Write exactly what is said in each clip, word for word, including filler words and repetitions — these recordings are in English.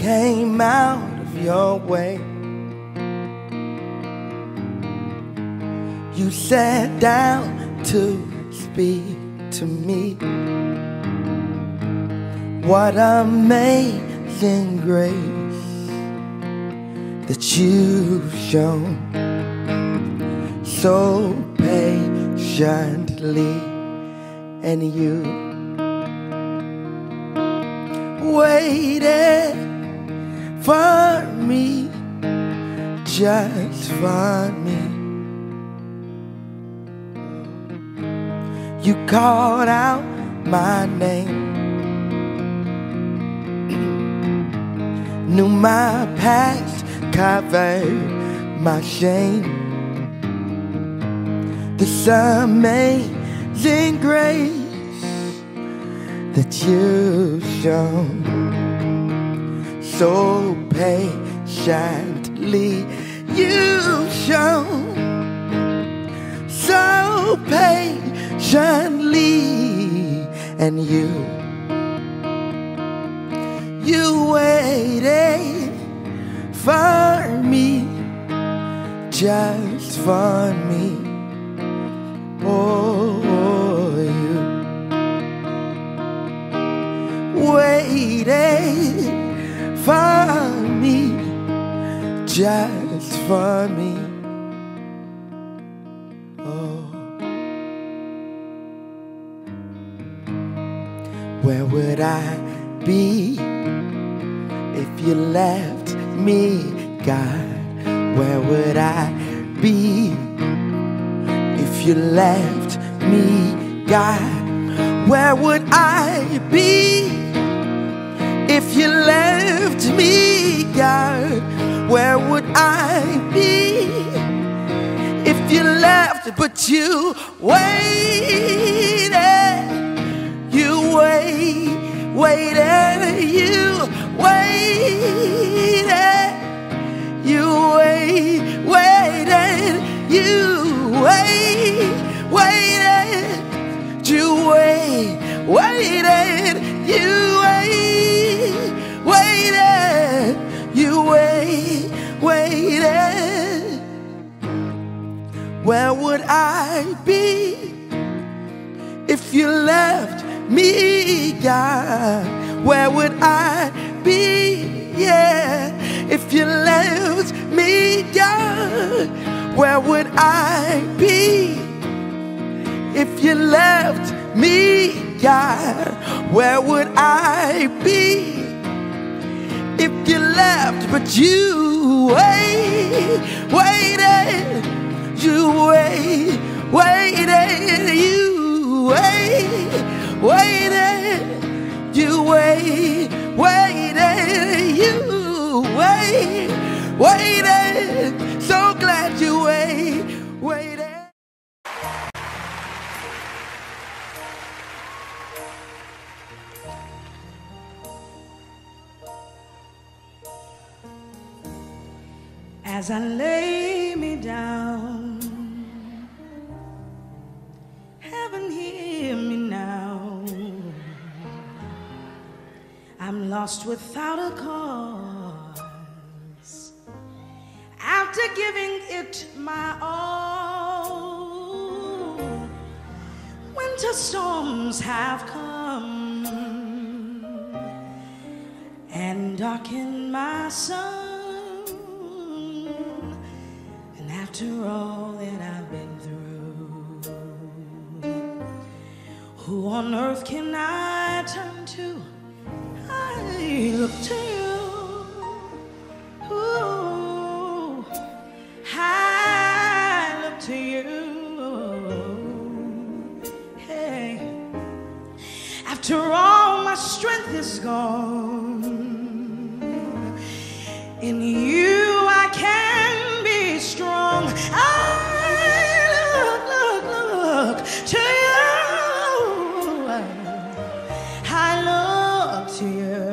came out of your way. You sat down to speak to me. What amazing grace that you've shown so patiently, and you waited for me, just for me. You called out my name, knew my past, covered my shame. This amazing grace that you've shown so patiently. You've shown so patiently, and you You waited for me, just for me. Oh, you waited for me, just for me. Oh, where would I be if you left me, God? Where would I be if you left me, God? Where would I be if you left me, God? Where would I be if you left? But you waited, you wait, waited, you waited, you wait, waited, you wait, waited, you wait, waited, you wait, waited, you wait, waited. Where would I be if you left me, God? Where would I be, yeah, if you left me, God? Where would I be if you left me, God? Where would I be if you left? But you wait, waited, you wait, waited, you wait, waited, you wait, waited, you wait, waited. So glad you wait, waited. As I lay me down, heaven hear me now. I'm lost without a cause, after giving it my all. Winter storms have come and darkened my sun. And after all that I've been through, who on earth can I turn to? I look to you. Ooh, I look to you. Hey, after all my strength is gone, in you I can be strong. I look, look, look to you. I look to you.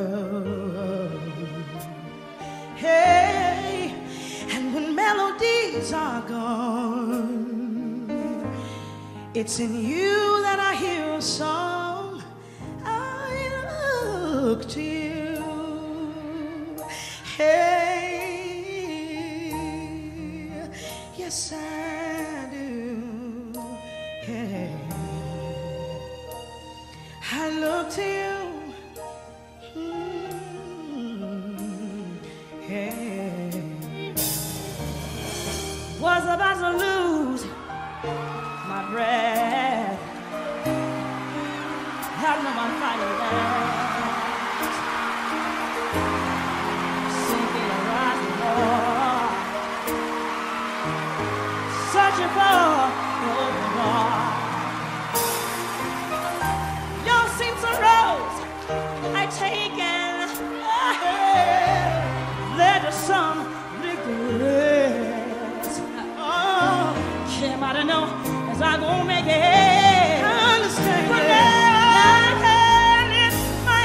Hey, and when melodies are gone, it's in you that I hear a song. I look to you. Hey, yes I do. Hey, I look to you. Mm, hey, was about to lose my breath. Had no one fighting left. Sinking and rising more. Searching for the open door. Your seems a rose I taken. Led to some regrets. Oh, came out to know as I gon' make it. I understand. But now my head in my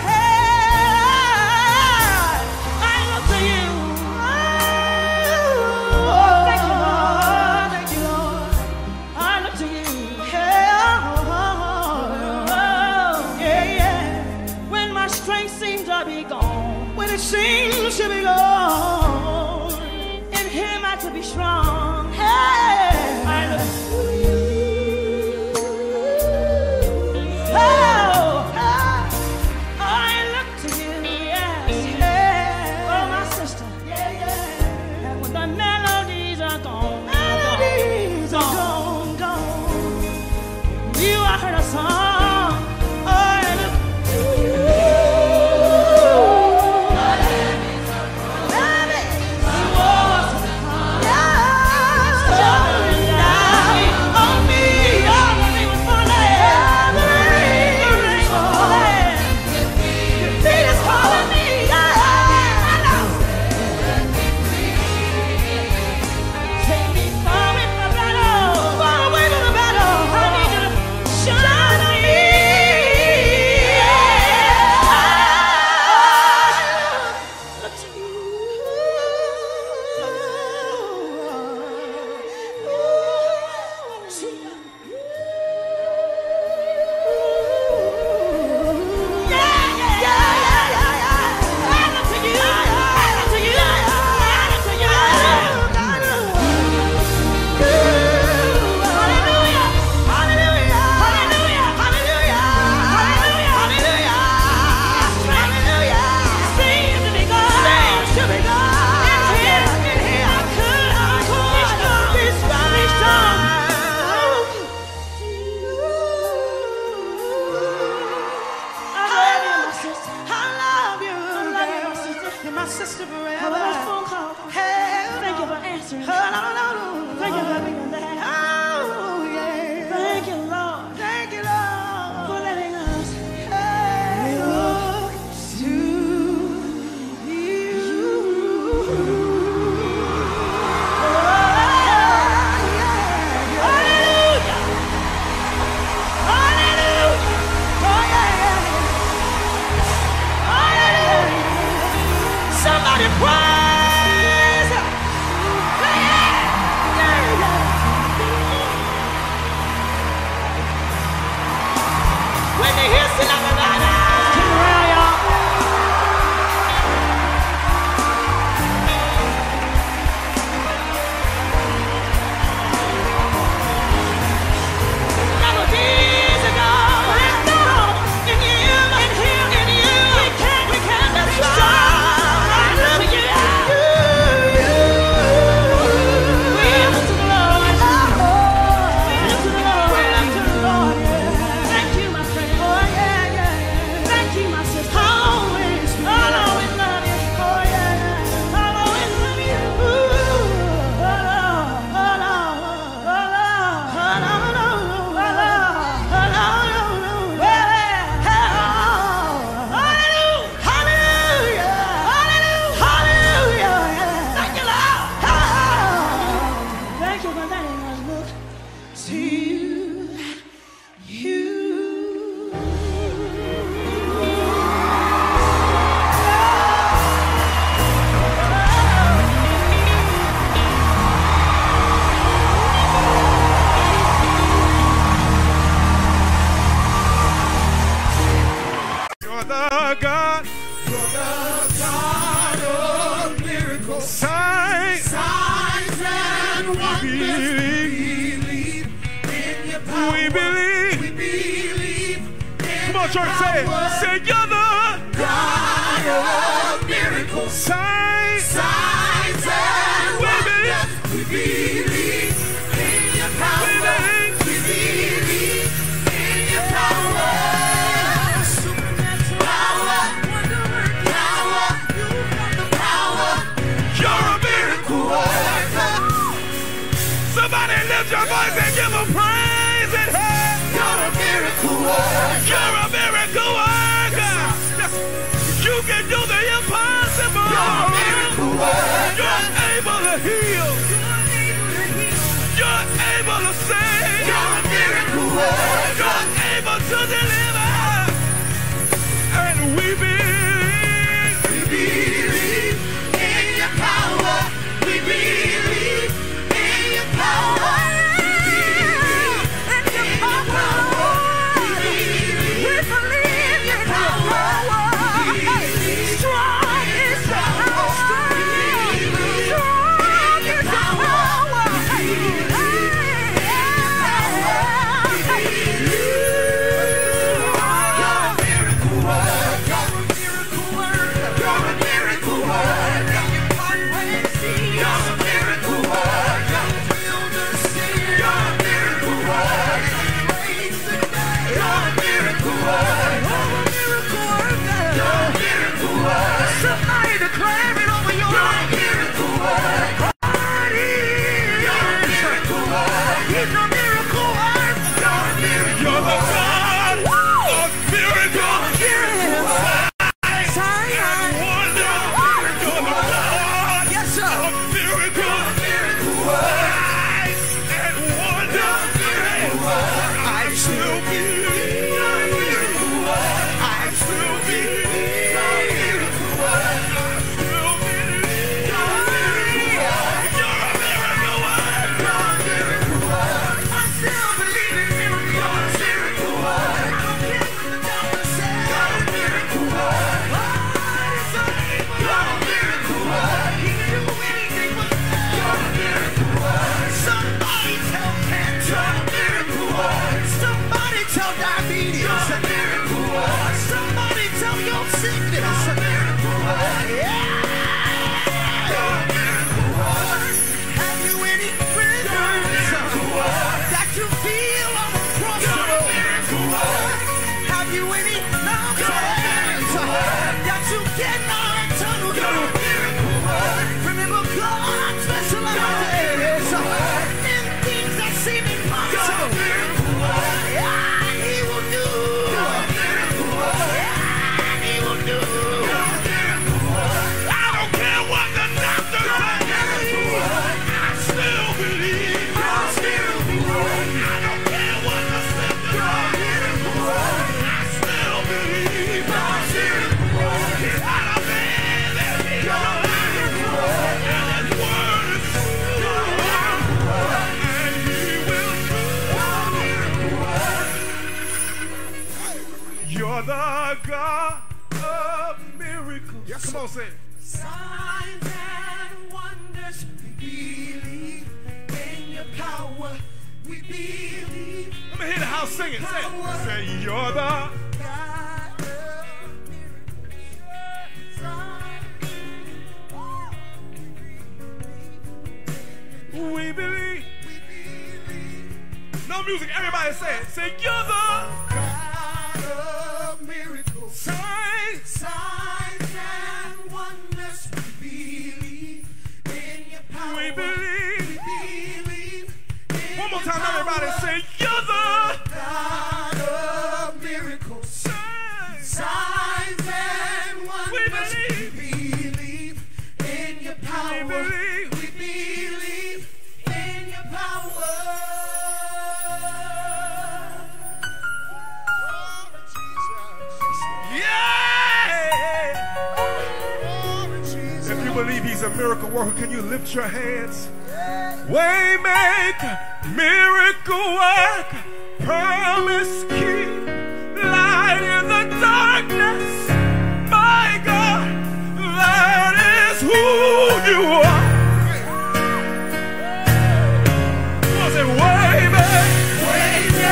head, I look to you. Oh, thank you, Lord. Thank you, Lord. I look to you. Yeah, oh, yeah, yeah. When my strength seems to be gone, when it seems to be gone, in Him I to be strong. Hey, I look to you. Oh, I look to you, yes. Yeah. Oh, my sister. Yeah, yeah. And when the melodies are gone, melodies are gone, gone. You, I heard a song. Oh, I look to you. Love it. Love it. He was. Yeah. We believe. We believe. Come on, church, say it. Say, you're the God of miracles, signs, signs and wonders. We believe in your power. We believe in your power. Supernatural power, wonder-working power. You've got the power. you're a miracle Worker. Somebody lift your voice and give them praise in here. You're a miracle worker. You're a miracle worker. Yes. You can do the impossible. You're a miracle worker. You're able to heal. You're able to save. You're a miracle worker. You're able to deliver. And we believe. We believe in your power. We believe in your power. We believe in your power. We believe in your power. We believe strong is your power. Strong is your power. We believe in your power. We believe. You're a miracle worker. You're a miracle worker. You're a miracle worker. You're a miracle worker. You're a miracle worker. You're a miracle worker. Somebody declare it over your life. You're a miracle worker. You're a miracle worker. He's a miracle worker. You're a miracle You're the worker. God of miracles. Sign And wonder. You're the God Yes, sir. of miracles. Miracle worker. Signs and wonder. I still believe. I still believe. I still believe. You're a miracle worker. I still believe in miracles. Miracle worker. I don't care what the doctor says. You're a miracle worker. You're a miracle worker. He can do anything but fail. You're a miracle worker. Somebody tell cancer. You're a miracle worker. Somebody tell diabetes. You're a miracle worker. Somebody tell your sickness. You're a miracle worker. Yeah. You're a miracle worker. Have you any friends that you feel on the cross the road? Have you any mountains that you cannot tunnel through? Remember, God specializes in things that seem impossible. Yeah, He will do. Yeah, He will do. I don't care what the doctor says. I still believe. I don't care what the symptoms are. I still believe. He's not a man that he don't lie. And his word is true. And he will do. You're the God of miracles. Yeah, come on, say it. Signs and wonders, we believe in your power. We believe Let me hear the house singing. Say it. Say, you're the God of miracles. Signs, we believe. we believe No music, everybody say it. Say, you're the God of miracles. sign. Signs and wonders, we believe in your power. We believe. We believe in One more your time, power. everybody say, you're the God of miracles. sign. Signs and wonders. We believe. We believe in your power. We believe. We believe in your power. Yeah! If you believe he's a miracle worker, can you lift your hands? Waymaker, miracle worker, promise keep, light in the darkness. My God, that is who you are. Come on, say waymaker,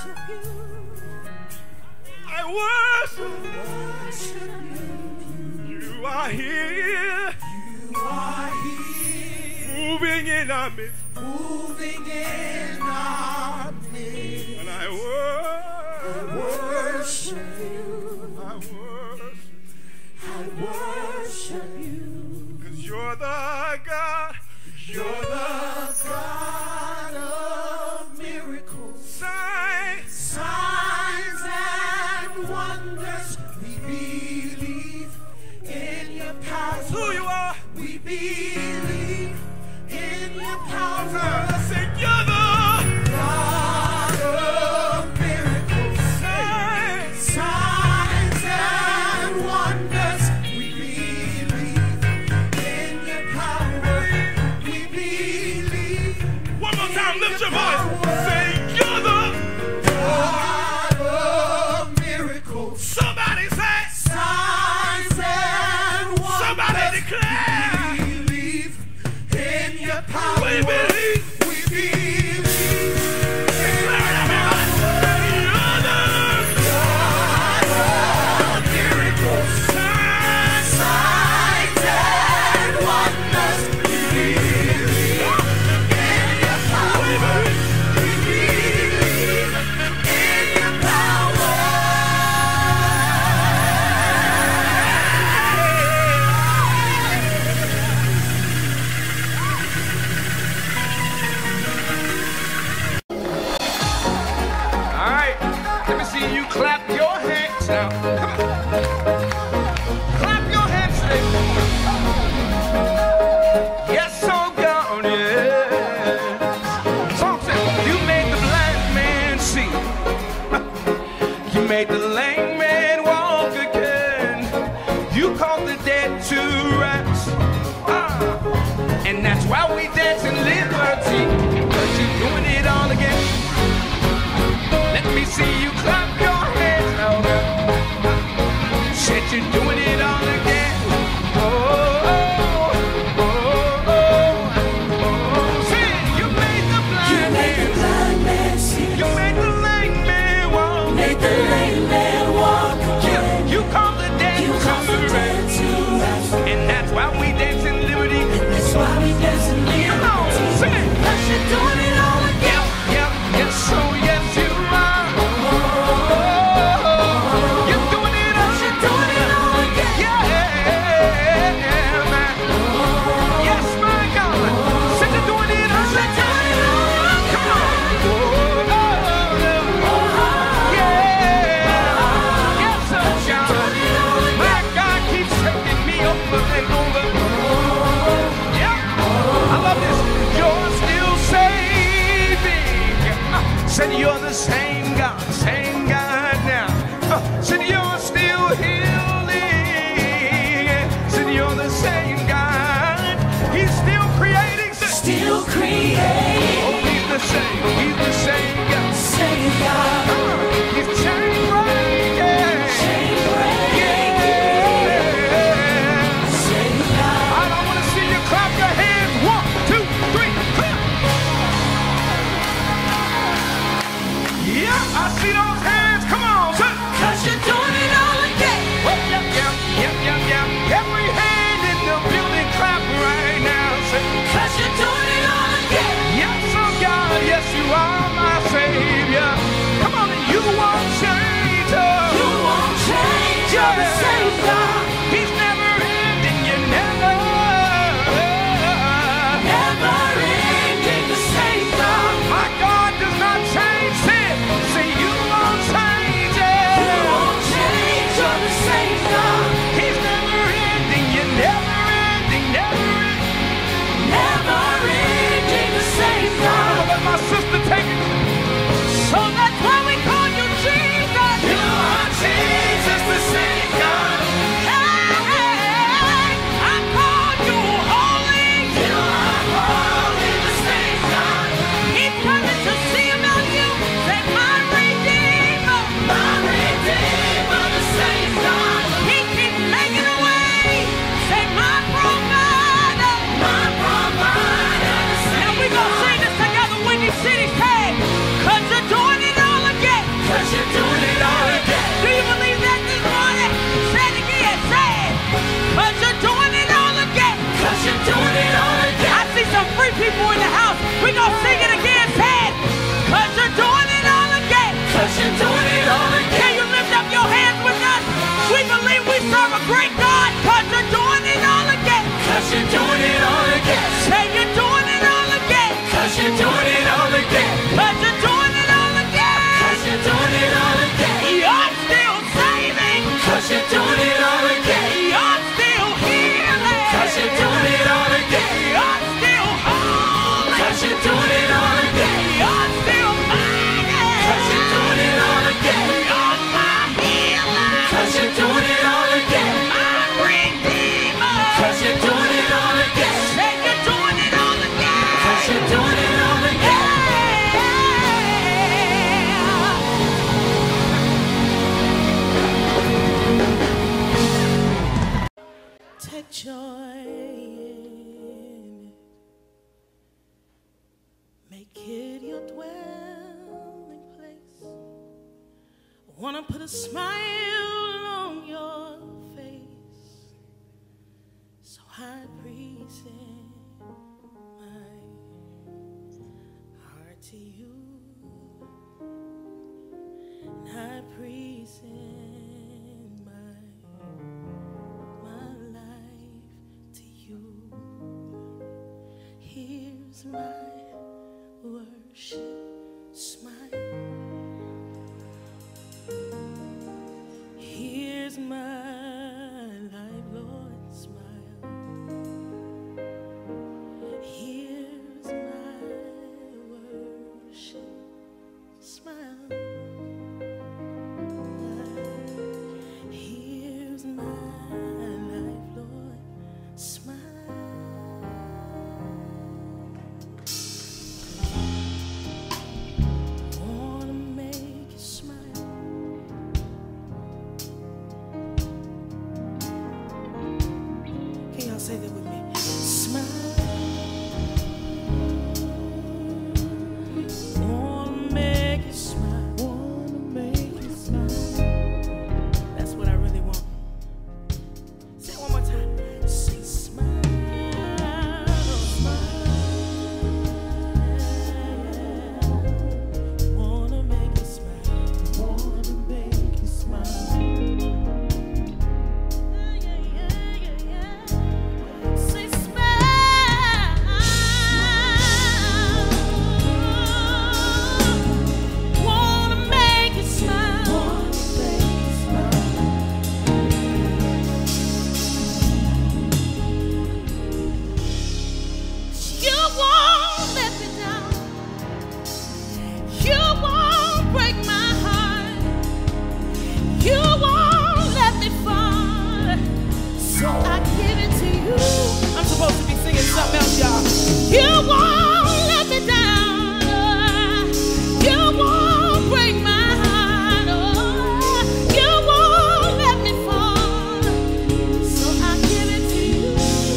I worship you. You are here. You are here. Moving in our midst. Moving in our midst. And I worship, I worship you. I worship, I worship you. because you're the God. You're the God of miracles. Signs, Signs and wonders. We believe in your power. who you are. We believe in your power. Say you're the God of miracles. signs. Signs and wonders. We believe in your power. We believe. One more time, lift your voice. Say you're the God of miracles. somebody say. Signs and wonders. Somebody declare. We believe in your power. We believe. We believe in Declare it, everybody. Say you're the God of miracles. signs. Signs and wonders. We believe in your power. We believe in your power. All right, let me see you clap your hands now. Come on. Clap your hands today. Yes, oh God, yes. Song says, you made the blind man see. You made the lame man walk again. You called the dead to rise. Ah, and that's why we dance in liberty. Cause you're doing it all again. Let me see you clap your hands now. Said you're doing it all again. Oh, oh, oh, oh, oh. Say it. You made the blind man. Blind man see. You made the lame man walk. Make the lame man walk Yeah, again. you call the dead You call the to dead rest. to rise. And that's why we dance in liberty. That's why we dance in Come on, liberty. sing it. 'Cause you're doing it all again. Yep, yep, yes, so yes you are. Oh, you're doing it all. You're doing it all again. Yeah, man. Yes, my God. Said you're doing it all. You're doing it all again. Come on. Oh, oh, oh. Yeah. Yes, oh God. My God keeps taking me over and over. Yeah. I love this. You're still saving. Uh, Said you're the same God, same God now. Uh, Said you're still healing. Said you're the same God. He's still creating. Said, Still create. oh, he's the same. He's the same God. Same God. Uh, he's chain breaking. Chain breaking. Yeah. Same God. I don't want to see you clap your hands. One, two, three, clap. Yeah, I see those hands. Come on, son. 'Cause you're doing it all again. Yep, yep, yep, yep, yep, yep. Every hand in the building clap right now. Say, 'Cause you're doing it all again. yes, oh God, yes, you are my Savior. Come on, and you won't change. Oh. You won't change. You're the same God. He's never ending. You never. Never ending, the same God. My God does not change. Say, it. Say you won't change. joy in it. Make it your dwelling place. I wanna put a smile on your face, so I present my heart to you, and I present my my life to you. Here's my worship smile. Here's my life, Lord, smile. Here's my worship smile. Here's my life, Lord, smile. Wanna make you smile. Can y'all say that with me? Smile. Wanna make you smile. Wanna make you smile. That's what I really want. Say it one more time. Say smile. Smile. Wanna make you smile. Wanna make you smile. Yeah, yeah, yeah, yeah. Say smile. Wanna make you smile. Wanna make you smile. You won't let me down. You won't break my heart. You won't let me fall. So I give it to you. I'm supposed to be singing something else, y'all. You won't let me down. You won't break my heart. Oh, you won't let me fall. So I give it to you.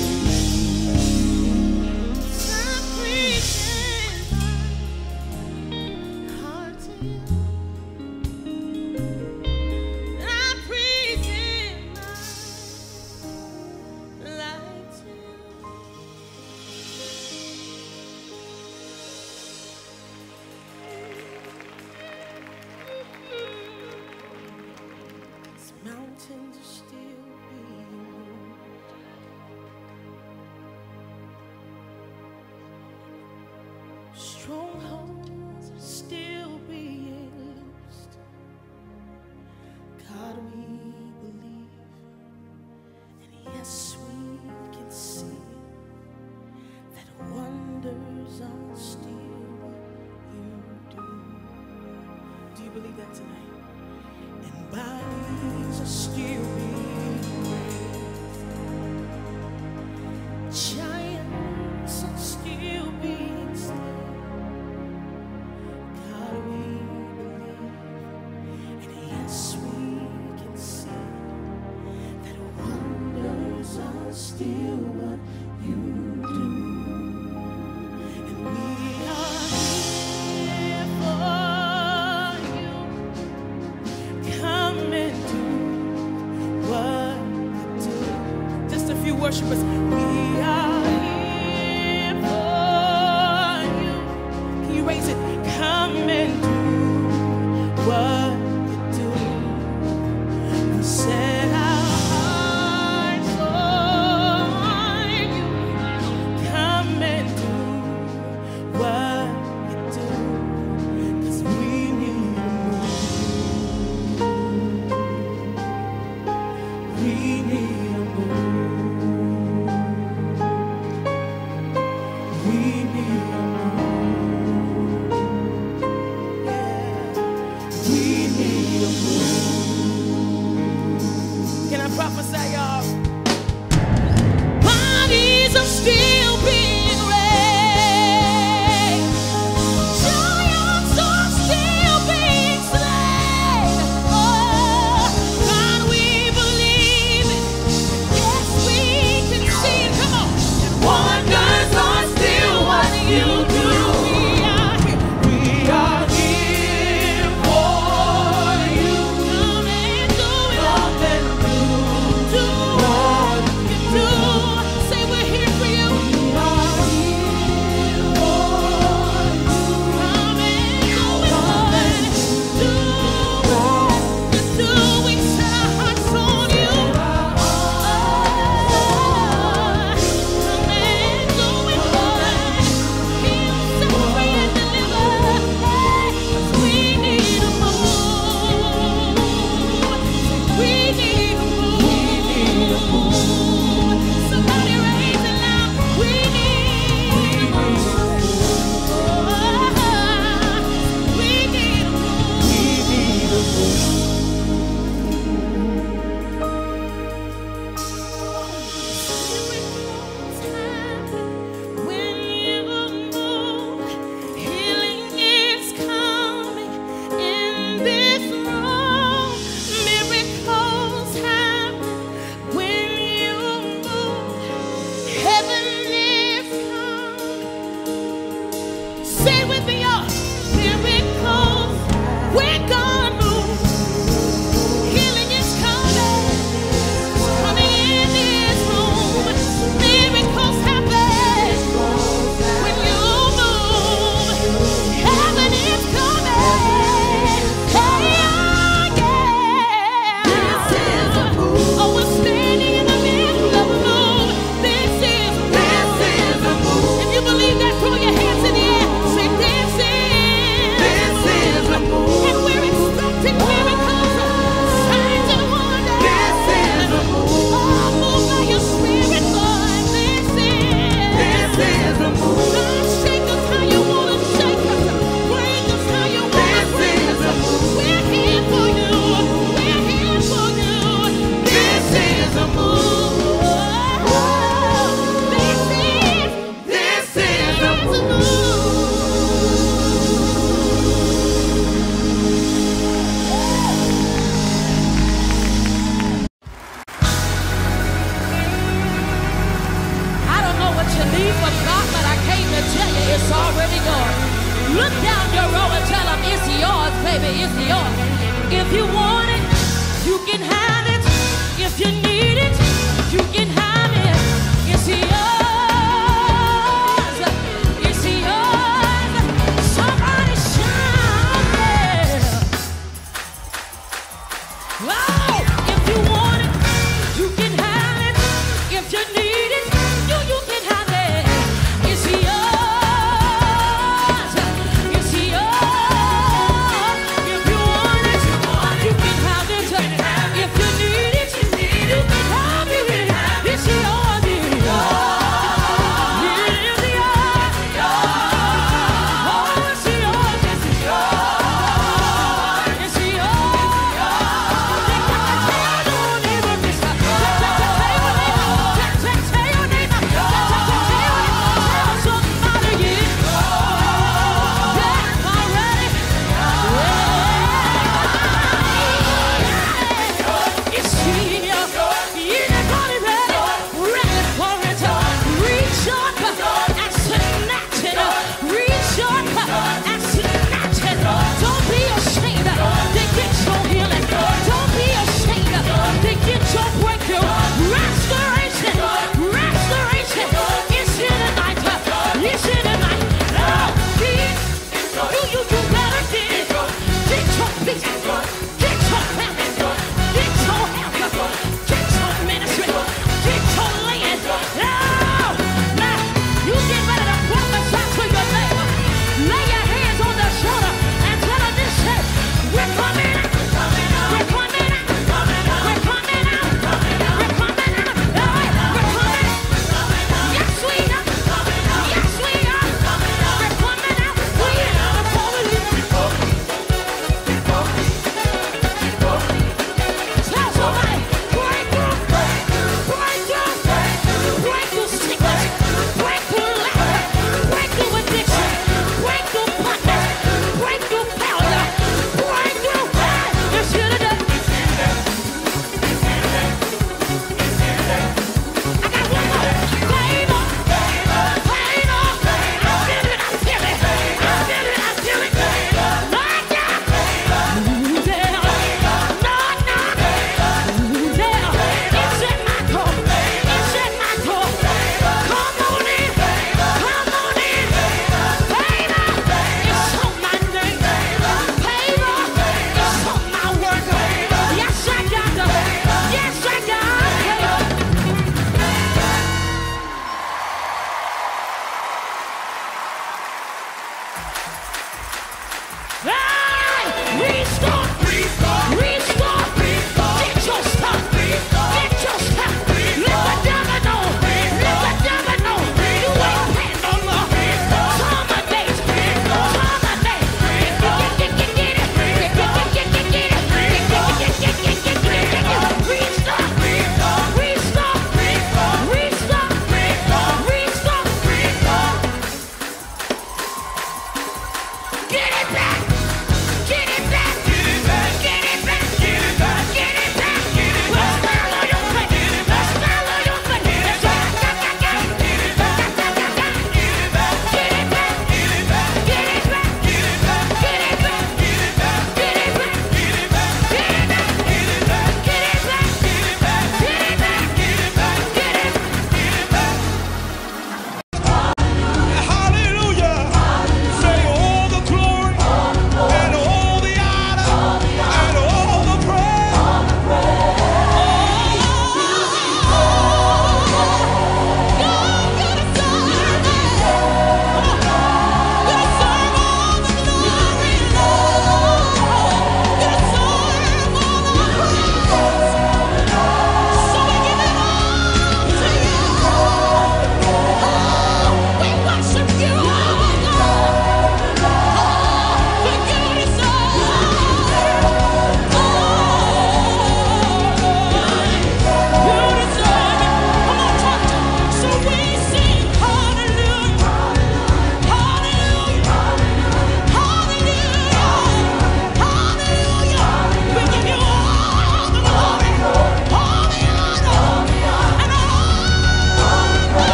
I present my heart to you. I present my life to you. These mountains are still being moved. Strongholds are still being loosed. God, we believe, and yes, we can see that wonders are still what you do. Do you believe that tonight? And bodies are still being raised. Giants are still being slain. God, we believe, and yes, we can see that wonders are still what you do. And we are here for you. Come and do what you do. Just a few worshipers. We are here for you. Can you raise it? Come and do what you do. We set our hearts on you. Come and do what you do. 'Cause we need a move. We need a move. God move. Healing is coming. It's coming in this room. Miracles happen when you move. Heaven is coming. Hey, yeah, yeah. This is a move. Oh, we're standing in the middle of a move. This is a move. This is a move. If you believe that, throw your hands in the air. Say, this is. This is a move. And we're expecting.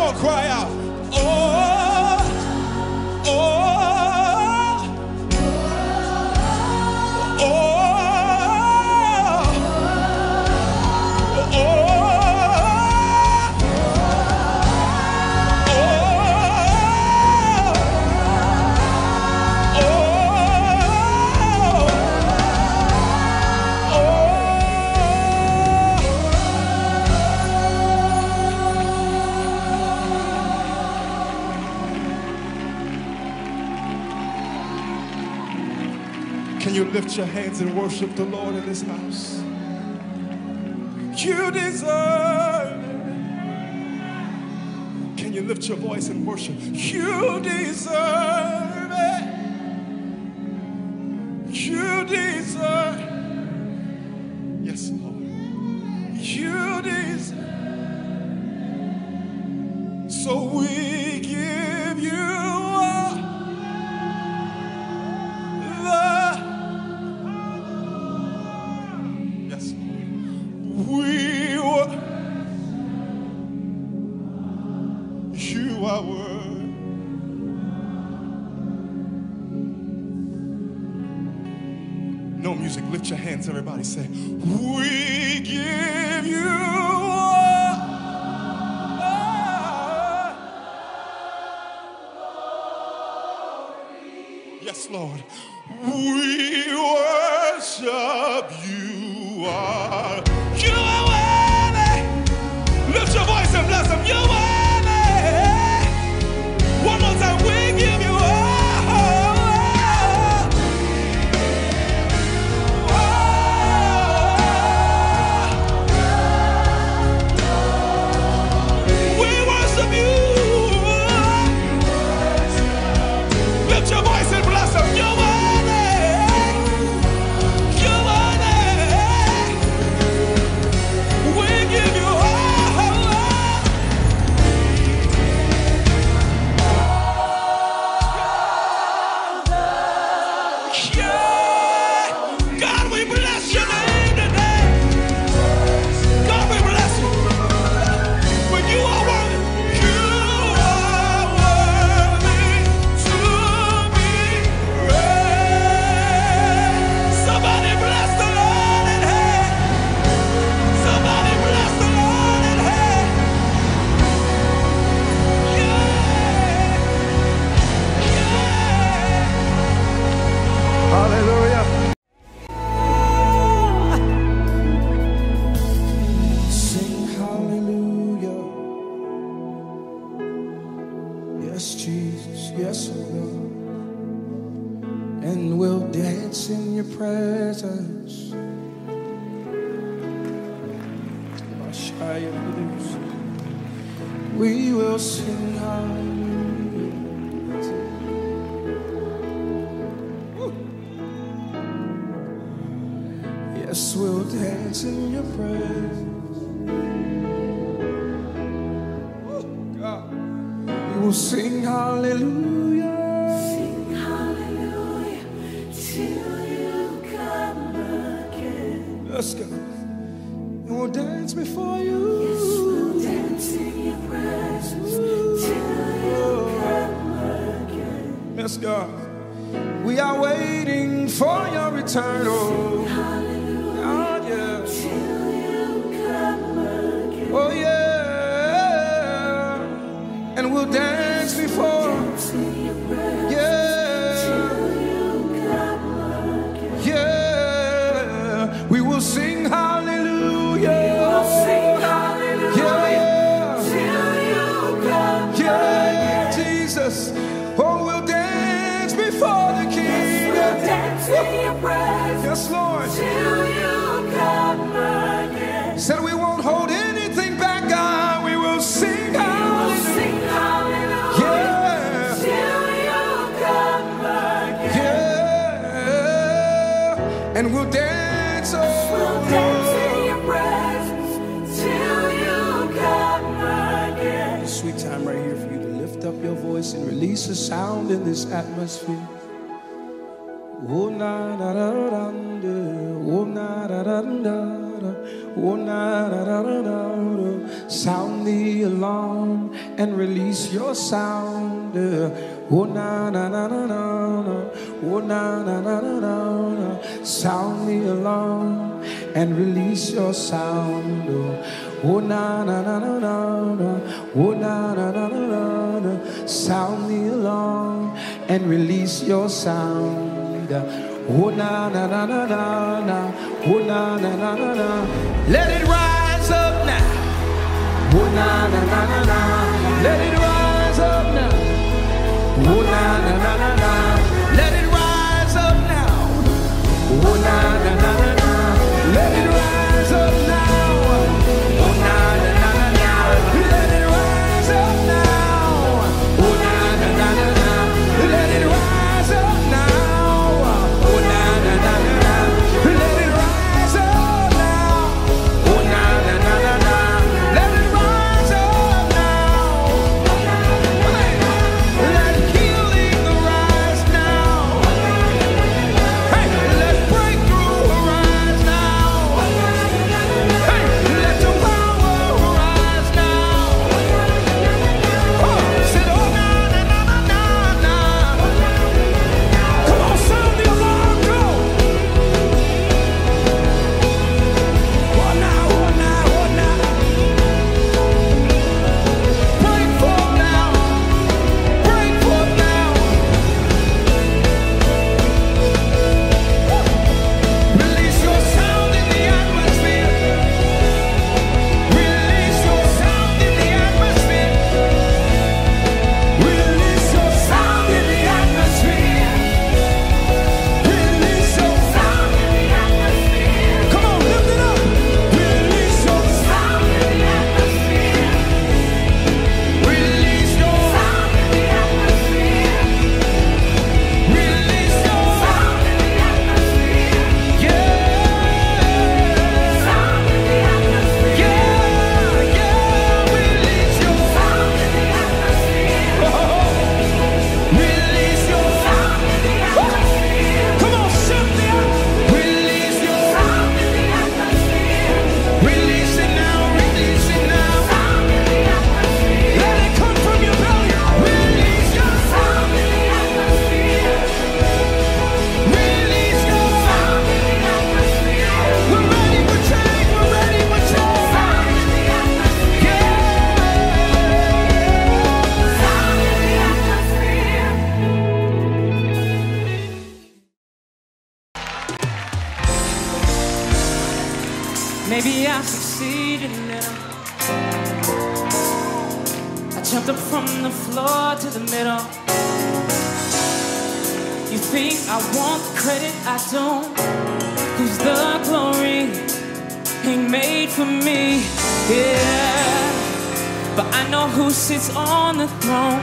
on, cry out. Oh, oh, oh, Can you lift your hands and worship the Lord in this house? You deserve it. Can you lift your voice and worship? You deserve it. You deserve it. Yes, Lord. You deserve it. So we give you all the We were, you are worthy. No music, lift your hands, everybody say, we give you all. Yes, Lord. We worship you. Are. You are worthy. Lift your voice and bless him. You are worthy. One more time, we give you all. We worship you. Lift your voice and bless him. You are we will sing hallelujah. Yes, we'll dance in your presence. God. We will sing hallelujah. Sing hallelujah till you come again. Let's go. And we'll dance before you. Yes, we'll dance in your presence till you come again. Yes, God. We are waiting for your return. Oh, God, yeah. Till you come again. Oh, yeah. And we'll dance before. Dance in your presence Yeah. till you come again. Yeah. We will sing hallelujah. We will sing hallelujah. Yeah. Till you come Yeah, again. Jesus. Oh, we'll dance before the King. We'll dance in your presence Yes, Lord. till you come again. Said we won't hold anything back, God. We will sing We'll hallelujah. sing hallelujah Yeah. till you come again. Yeah. And we'll dance. Oh, We'll dance in your presence till you come again. sweet time right here for you to lift up your voice and release a sound in this atmosphere. Oh, na na da da da, oh na da da da, oh na da da da da. Sound the alarm and release your sound. Oh na na na na na na. Oh na na na na na na. Sound me alarm and release your sound. Oh na na na na na na. Oh na na na na na na. Sound me alarm and release your sound. Oh na na na na na na. Oh na na na na na. Let it rise up now. Oh na na na na na. Let it rise up now. Oh na na na na na. Let it rise up now. Oh na na na na na. Let it rise up now. Oh na na na na na. Let it rise up now. Oh na na na na na. Let it rise up now. Oh na na na na na. Let it rise up now. Oh na na na na na. Let it rise up now. Let healing arise now. Hey, let breakthrough arise now. Hey, let your power arise now. Oh, said, oh na na na na na na. Come on, sound the alarm, go. Oh now, oh now, oh now. Break forth now. Break forth now. Release your sound in the atmosphere. Release your sound in the atmosphere. Release your sound in the atmosphere. Release your sound in the atmosphere. Come on, lift it up. Release your sound in the atmosphere. Release your sound in the atmosphere. Release your sound in the atmosphere. Yeah. Sound in the atmosphere. Yeah, yeah. Release your sound in the atmosphere. Release your sound in the atmosphere. Come on, shift the atmosphere. Release your sound in the atmosphere. Release it now, release it now. Sound in the atmosphere. Let it come from your belly. Release your sound in the atmosphere. Release your sound in the atmosphere. We're ready for change, we're ready for change. Sound in the atmosphere. Yeah. Sound in the atmosphere. Maybe I succeeded now. I jumped up from the floor to the middle. You think I want the credit? I don't. Cause the glory ain't made for me. Yeah. But I know who sits on the throne,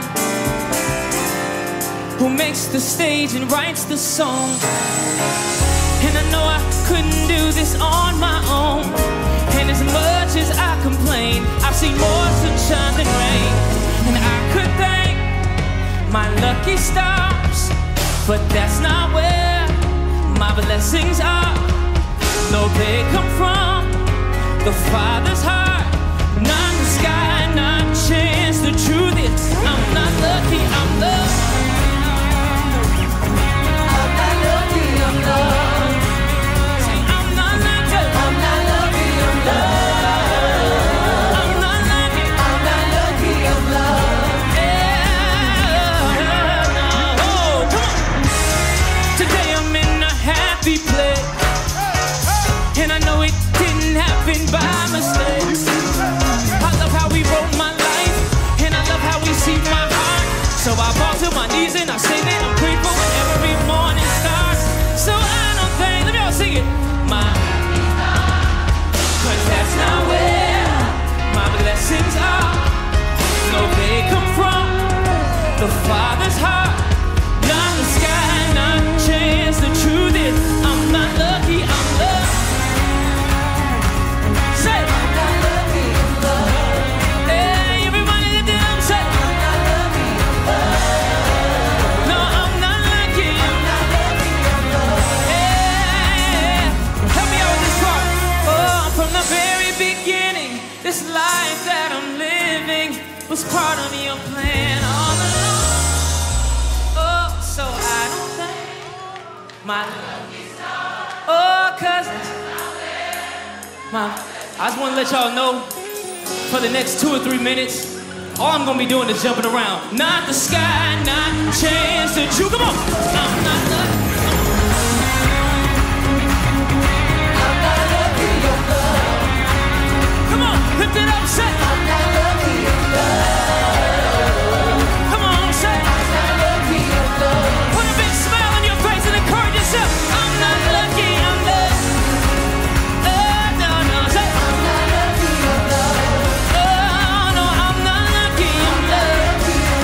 who makes the stage and writes the song. And I know I couldn't do this on my own. And as much as I complain, I've seen more sunshine than rain. And I could thank my lucky stars, but that's not where my blessings are. No, they come from the Father's heart, not the sky, not chance. The truth is, I'm not lucky, I'm loved. I'm not lucky, I'm loved. Say, I'm not lucky, I'm not lucky, I'm loved. I'm not lucky, I'm not lucky, I'm loved. Yeah. Oh, come on. Today I'm in a happy place, and I know it didn't happen by mistake. I love how we wrote my life, and I love how we see my heart. So I fall to my knees and I say that I'm grateful when every morning starts. So I don't think, let me all sing it. My, cause that's not where my blessings are. No, they come from the Father's heart, not the sky, not chance. The truth is, I'm not lucky, I'm loved. Say, I'm not lucky, I'm loved. Hey, everybody lift it up, say, I'm not lucky, I'm loved. No, I'm not lucky, I'm not lucky, I'm loved. Hey, help me out with this part. Oh, from the very beginning, this life that I'm living, was part of your plan all along. Oh, so I don't think my oh cousins, my I just want to let y'all know for the next two or three minutes, all I'm gonna be doing is jumping around. Not the sky, not chance to chew. Come on, I'm not lucky. I'm not lucky in love. Come on, lift it up, say. I'm not lucky in love. Come on, say. I'm not lucky in love. Put a big smile on your face and encourage yourself. I'm not lucky in love. Oh, no, no, say. I'm not lucky in love. Oh, no, I'm not lucky in love.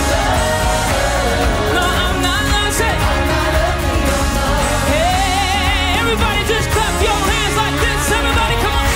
No, I'm not lucky. Say. I'm not lucky in love. Hey, everybody just clap your hands like this. Everybody, come on.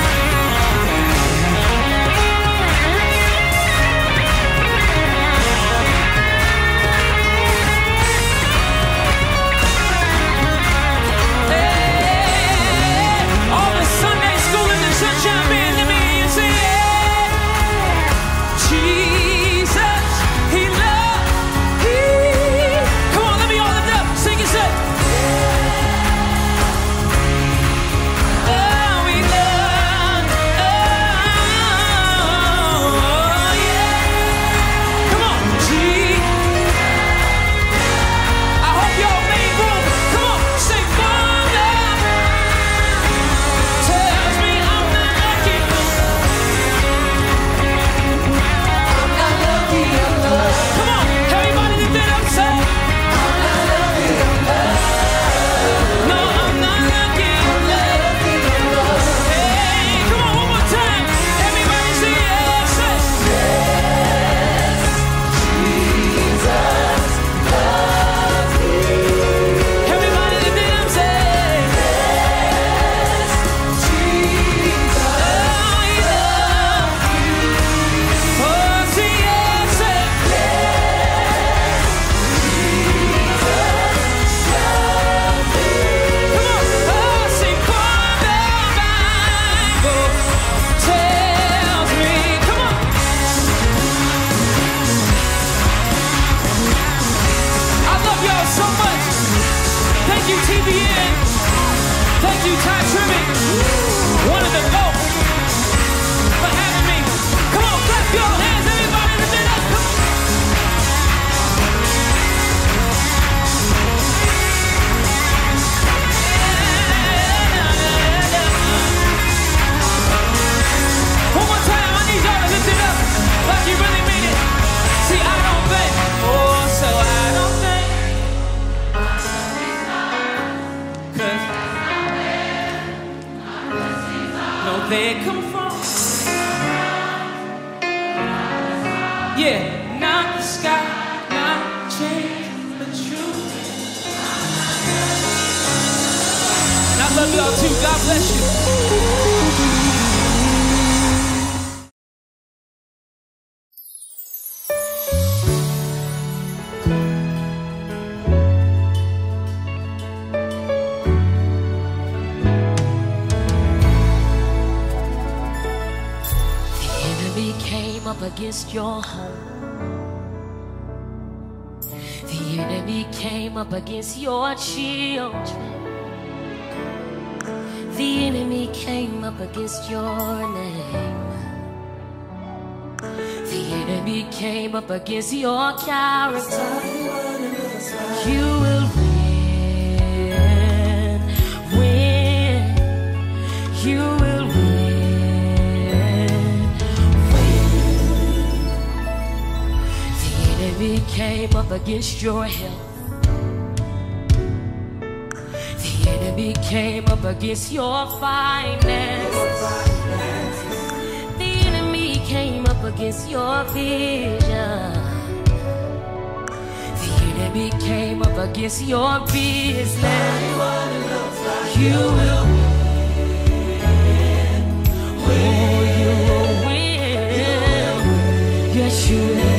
They come from, yeah, not the sky, not change, but truth. And I love y'all too. God bless you. Against your home. The enemy came up against your children. The enemy came up against your name. The enemy came up against your character. You will win, win, you will win. The enemy came up against your health. The enemy came up against your finances. The enemy came up against your vision. The enemy came up against your business. You will win. Oh, you will win. Yes, you will.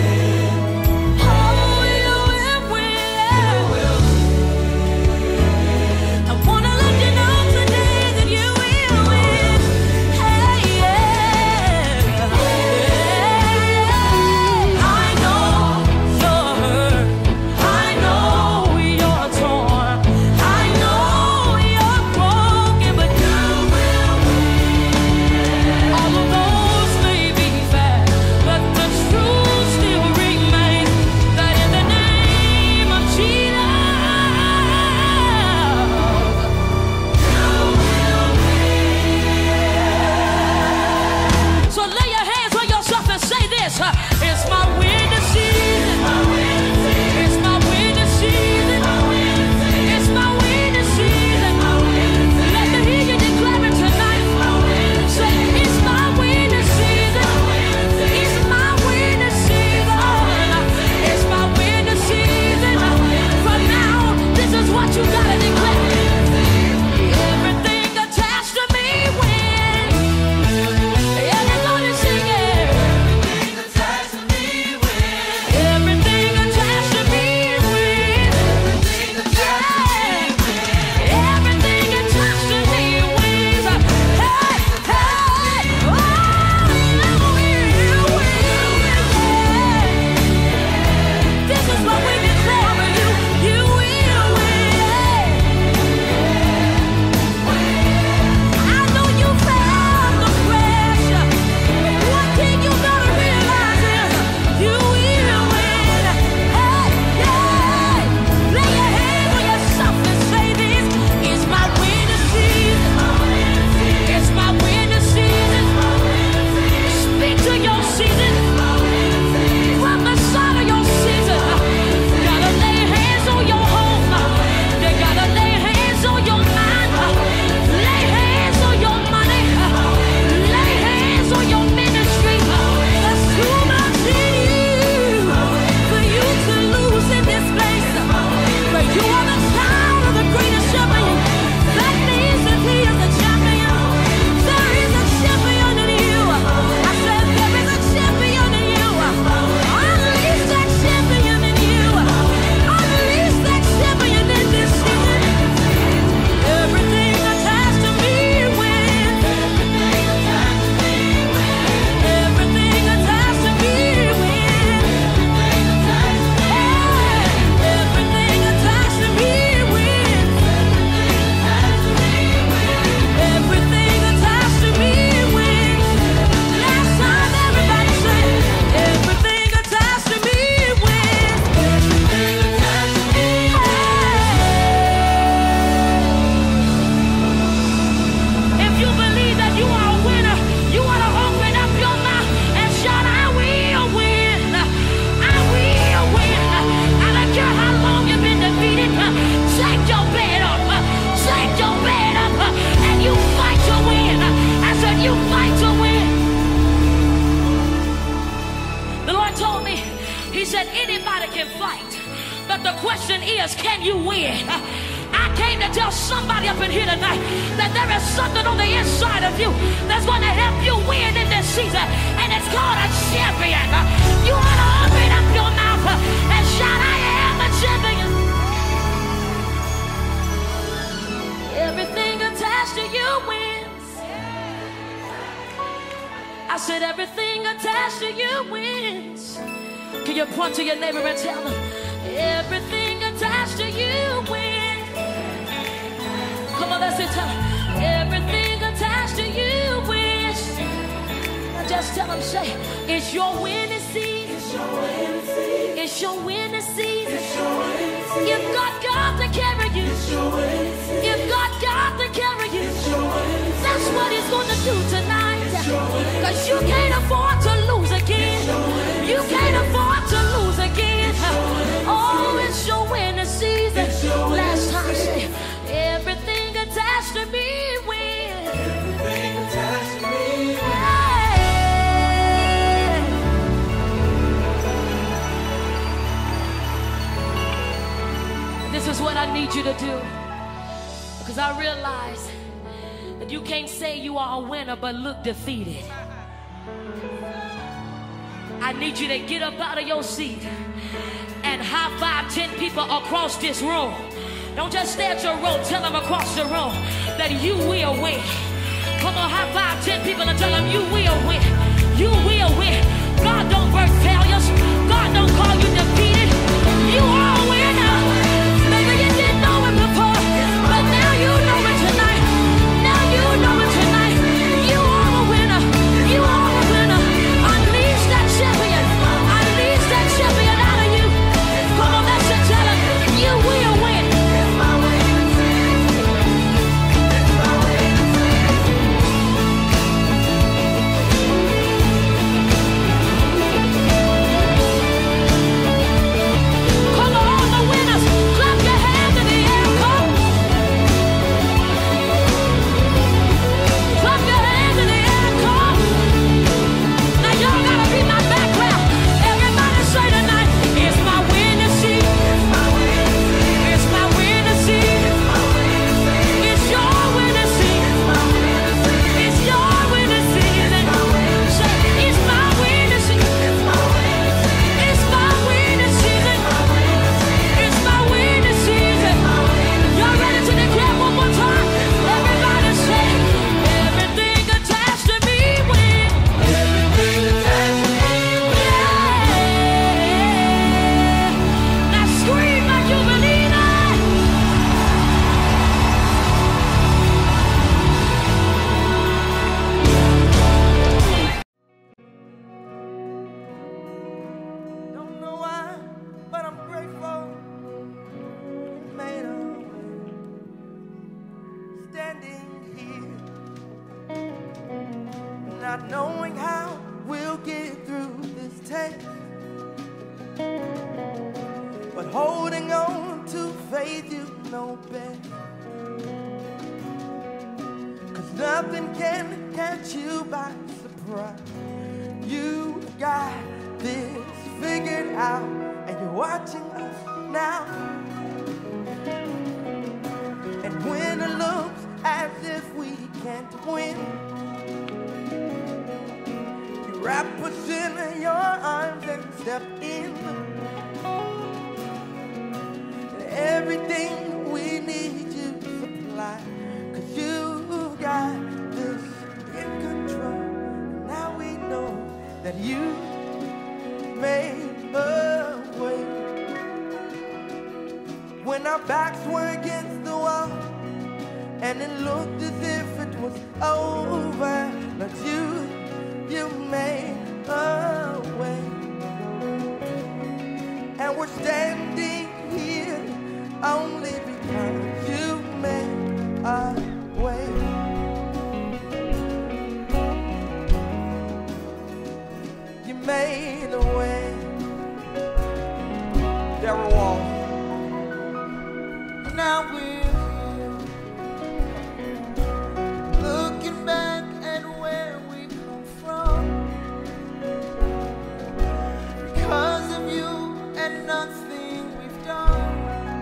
your season. Prophesy to your season. Gotta lay hands on your home. You gotta lay hands on your mind. Lay hands on your money. Lay hands on your ministry. There's too much in you for you to lose in this place. But you are the child of the greatest champion. That means that he is the champion. There is a champion in you. I said there is a champion in you. Unleash that champion in you. Unleash that champion in this season. Everything attached to me wins. Everything attached to me wins. Everything attached to me wins. Everything attached to me wins. Last time everybody said, everything attached to me wins. Everything attached to me wins. If you believe that you are a winner, you want to open up your mouth and shout, I will win. I will win. I don't care how long you've been defeated. Shake your bed up. Shake your bed up. And you fight to win. I said you fight to win. The Lord told me, he said anybody can fight. But the question is, can you win? I came to tell somebody up in here tonight that there is something on the inside of you that's going to help you win in this season. And it's called a champion. You want to open up your mouth and shout, I am a champion. Everything attached to you wins. I said everything attached to you wins. Can you point to your neighbor and tell them, everything attached to you wins. Come on, let's tell them, everything attached to you wins. Now just tell them, say, it's your winning season. It's your winning season. You've got God to carry you. You've got God to carry you. That's what he's going to do tonight. Because you can't afford to lose again. You can't afford to lose again. Oh, it's your winning season. Last time, say, everything attached to me wins. Everything attached to me wins. This is what I need you to do, because I realize that you can't say you are a winner but look defeated. I need you to get up out of your seat and high five ten people across this room. Don't just stay at your room, tell them across the room that you will win. Come on, high five ten people and tell them you will win. You will win. God don't birth failures. God don't call you defeated. You are a winner. Maybe you didn't know it before, but now you know it tonight. Now you know it tonight. You are a winner. You are a winner. Unleash that champion. Unleash that champion out of you. Come on, that's it. Tell him you will win. open, 'cause nothing can catch you by surprise. You got this figured out, and you're watching us now. And when it looks as if we can't win, you wrap us in your arms and step in. And everything we need you to supply, 'cause you got this in control. And now we know that you made a way. When our backs were against the wall and it looked as if it was over, but you, you made a way. And we're standing here only because you made a way. You made a way. Darren Wall. Now we're here, looking back at where we come from. Because of you and nothing we've done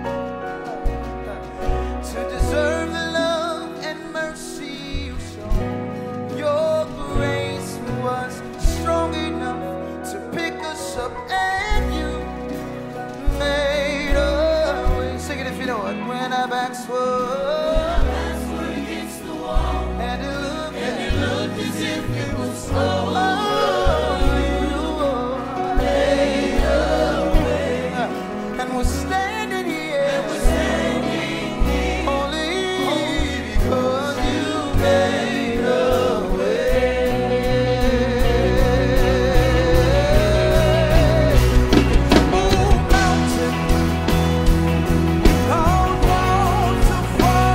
to deserve the love and mercy you showed. Your grace was strong enough to pick us up, and you made a way. Sing it if you know it. When our backs were, Backs were against the wall, and it looked, and it looked as if it was over. made a way. And we're standing here, And we're standing here only because you made a way. Move mountains, cause walls to fall.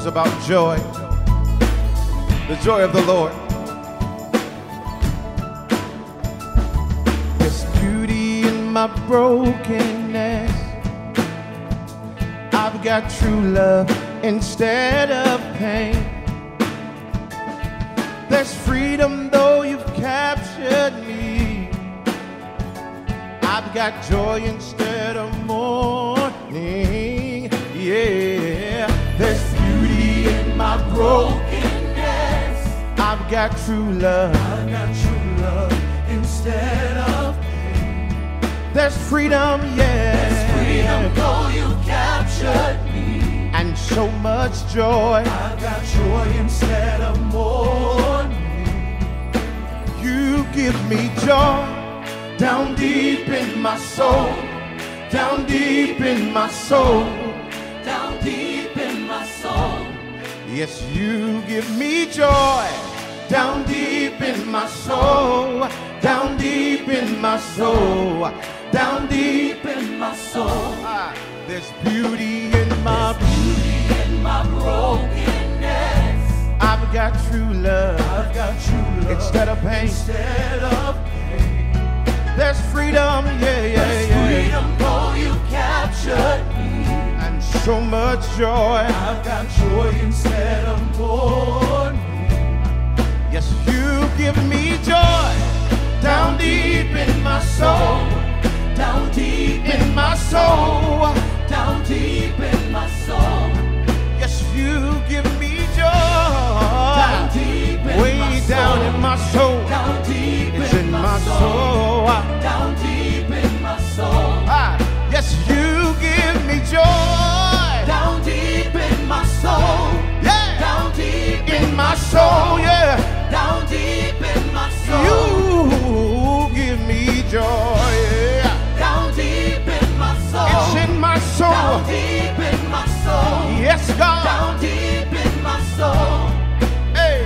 is about joy, the joy of the Lord. There's beauty in my brokenness. I've got true love instead of pain. There's freedom though you've captured me. I've got joy instead of mourning. Yeah, there's beauty in my brokenness. I've got true love. I've got true love instead of pain. There's freedom, yeah. There's freedom though you captured me. And so much joy. I've got joy instead of mourning. You give me joy down deep in my soul. Down deep in my soul. Down deep in my soul. Yes, you give me joy down deep in my soul. Down deep in my soul. Down deep in my soul. Ah, there's beauty in my beauty in my brokenness. I've got true love. I've got true love instead of pain. Instead of pain. There's freedom, yeah, yeah, there's yeah. Freedom, though you captured me. And so much joy. I've got joy instead of mourning. Yes, you give me joy down deep in my soul. Down deep in my soul. Down deep in my soul. Yes, you give me joy. Down deep in way my soul. Down in my soul. Down deep it's in, in my soul. soul. Down deep in my soul. Ah, yes, you give me joy. Down deep in my soul. Yeah. Down deep in my soul. Yeah. Down deep in my soul. You give me joy. Yeah. Down deep in my soul. It's in my soul. Down deep in my soul. Yes, God. Down deep in my soul. Hey.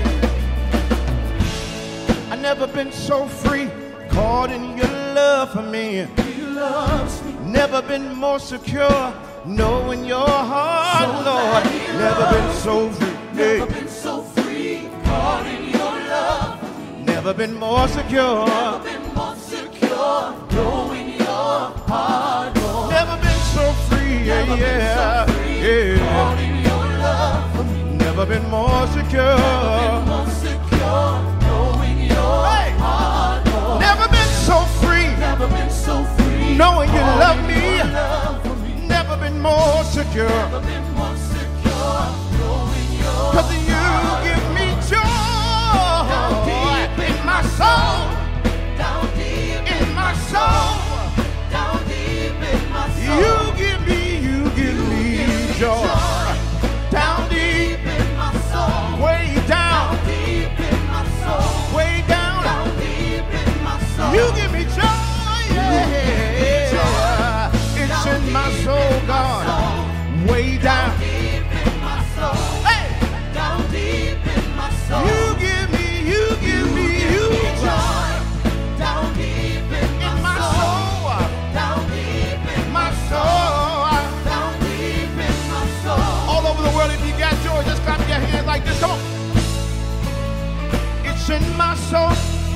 I've never been so free, caught in your love for me. You loves me. Never been more secure, knowing your heart, so Lord. Never been so free. Never hey. been so free, caught in your love. Never been more secure. Never been more secure, knowing your heart, Lord. Never been so free, yeah, Never yeah, been so free, yeah. Caught in your love. Never been more secure. Never been more secure, knowing your hey. heart, Lord. Never been so free. Never been so free, knowing you love me. love me. Never been more secure. Never been more secure, knowing your Cause you heart, give me joy. Down deep in my soul. Down deep in my soul. Down deep in my soul. You give me, you give you me give joy. joy. Down deep in my soul. Way down. Down deep in my soul. Way down. Down deep in my soul. You give me joy. Yeah. It's in my soul, God. Way down. Down deep in my soul. Hey. Down deep in my soul. You give me, you give me, you joy. Down deep in my soul. Down deep in my soul. Down deep in my soul. All over the world, if you got joy, just clap your hands like this. Come on. It's in my soul.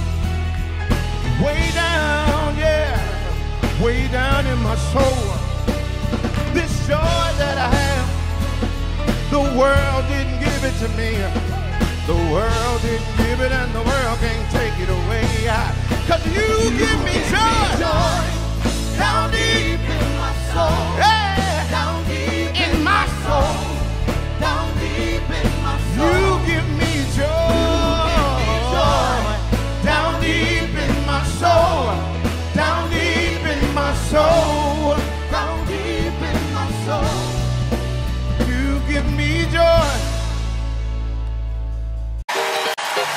Way down, yeah. Way down in my soul. This joy that I have, the world didn't give it to me. The world didn't give it and the world can't take it away. Cause you, you give me joy. joy down deep in my soul. Yeah. Down deep in my soul. Down deep in my soul. You give me joy. joy down deep in my soul. Down deep in my soul. Down deep in my soul. You give me joy.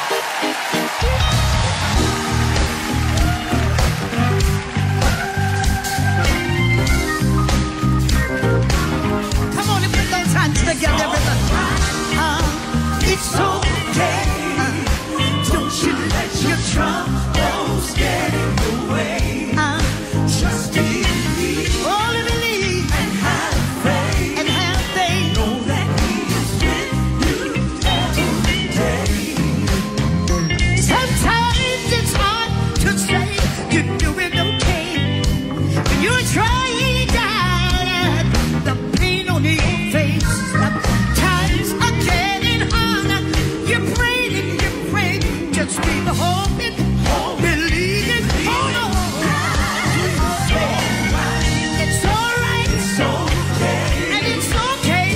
Just keep hoping, believing. Hold on. It's all right. It's okay. And it's okay.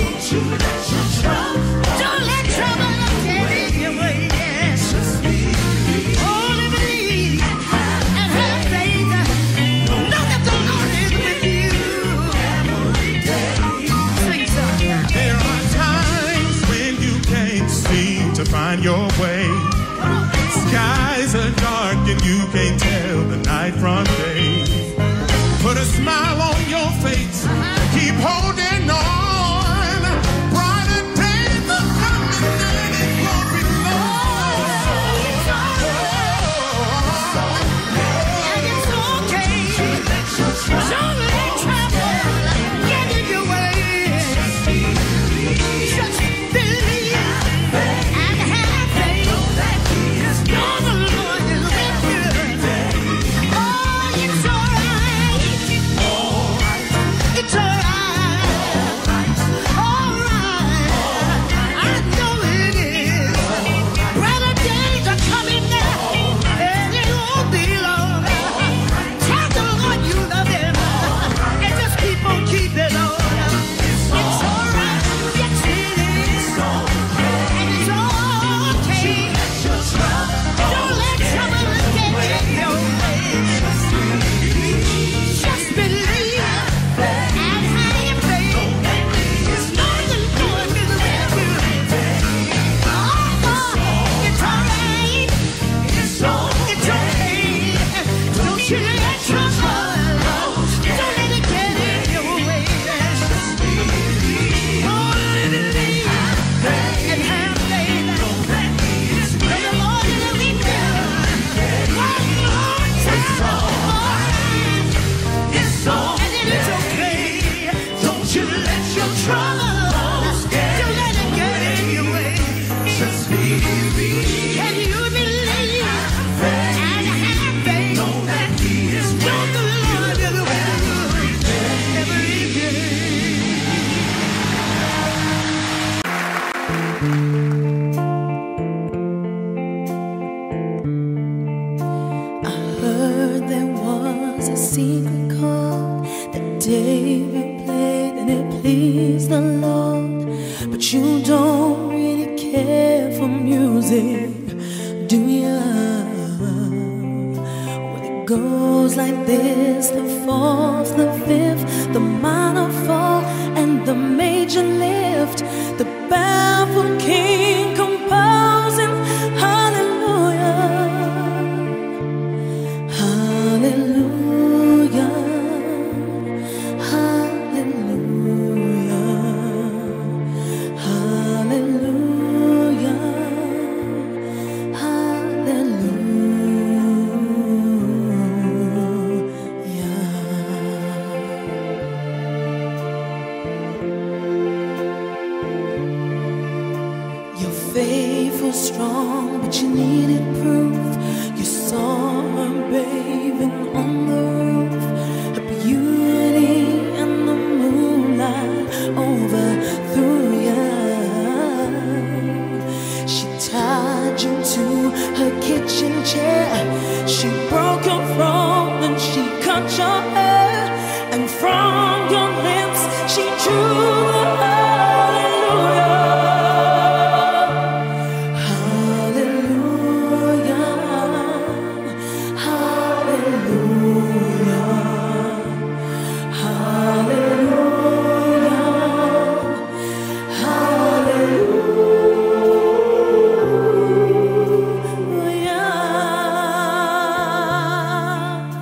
Don't let trouble get in your way. Yes. Only believe and have faith. Know that the Lord is with you. Sing something. There are times when you can't seem to find your way. Skies are dark and you can't tell the night from day. Put a smile on your face. Keep holding on. Brighter days are coming and it won't be long. And it's okay. Don't let trouble get in your way. Just believe and have faith. Know the Lord is with you. Oh, it's all right. It's all right. All right. I know it is. Brighter days are coming now, and it won't be long. Tell the Lord you love Him, and just keep on keeping on. It's all right. Yes, it is. And it's okay. Don't let trouble get in your way. Just believe and have faith. Know the Lord is with you. Oh, it's all right. It's okay. Don't you let trouble, don't let it get in your way. Only believe and have faith. Know the Lord is with you. One more time. It's all and it is okay. Don't you let your troubles, don't let it get in your way. Just believe. Can you believe and have faith? Know that He is with you. The Lord is with you every day. I heard there was a secret chord that David played and it pleased the Lord. But you don't really care for music, do ya? Well, it goes like this: the fourth, the fifth, the minor fall, and the major lift. The baffled king composing hallelujah. Hallelujah, hallelujah, hallelujah, hallelujah. Your faith was strong, but you needed proof. You saw her bathing on the roof, her beauty and the moonlight overthrew you. She tied you to her kitchen chair. She broke your throne and she cut your hair, and from your lips she drew the hallelujah. Hallelujah, hallelujah, hallelujah, hallelujah.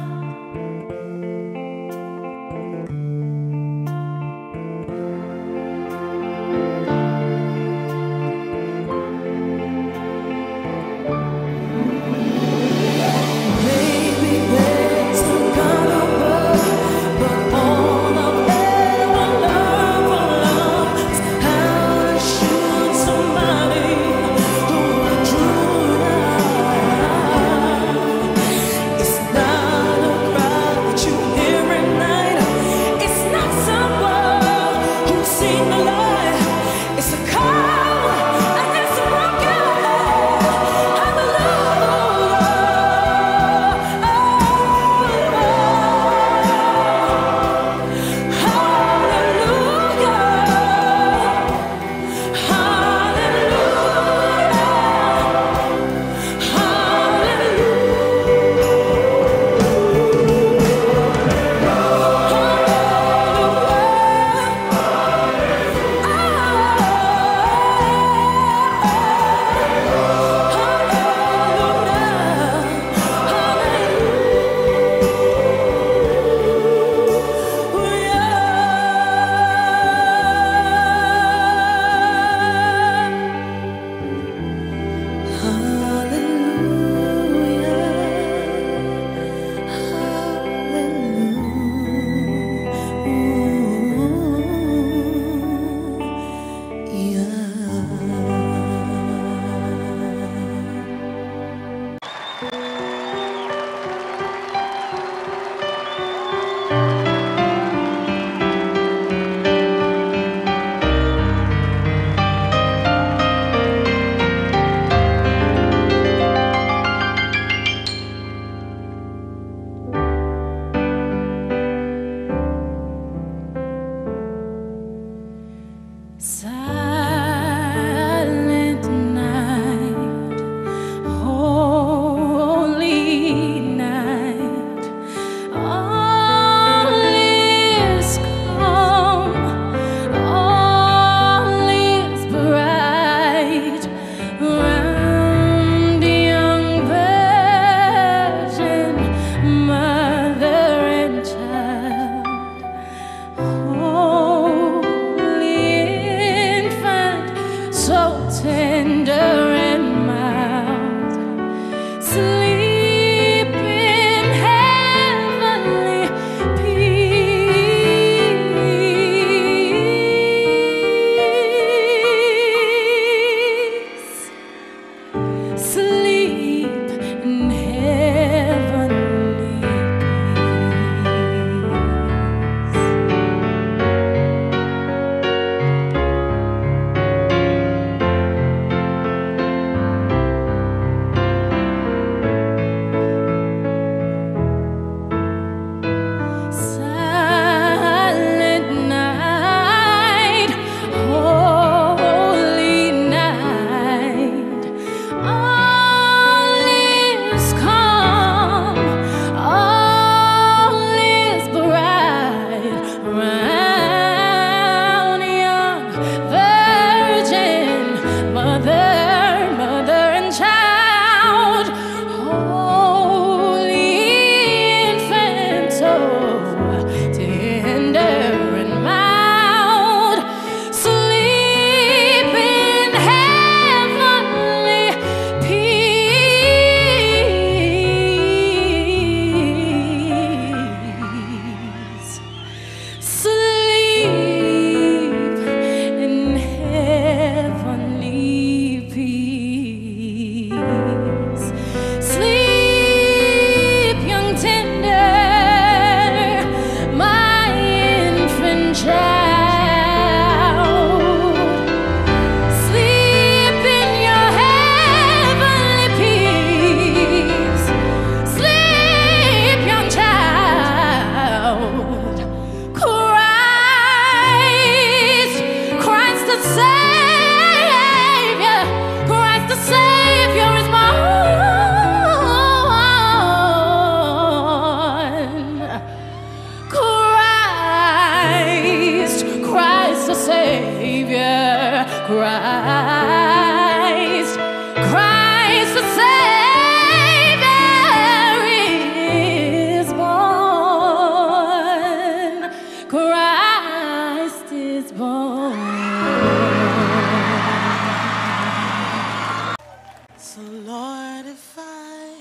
Lord, if I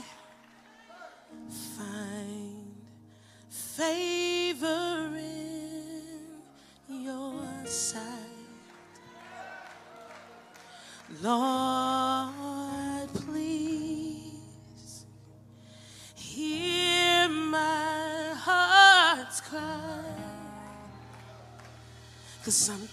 find favor in your sight, Lord, please hear my heart's cry, 'cause I'm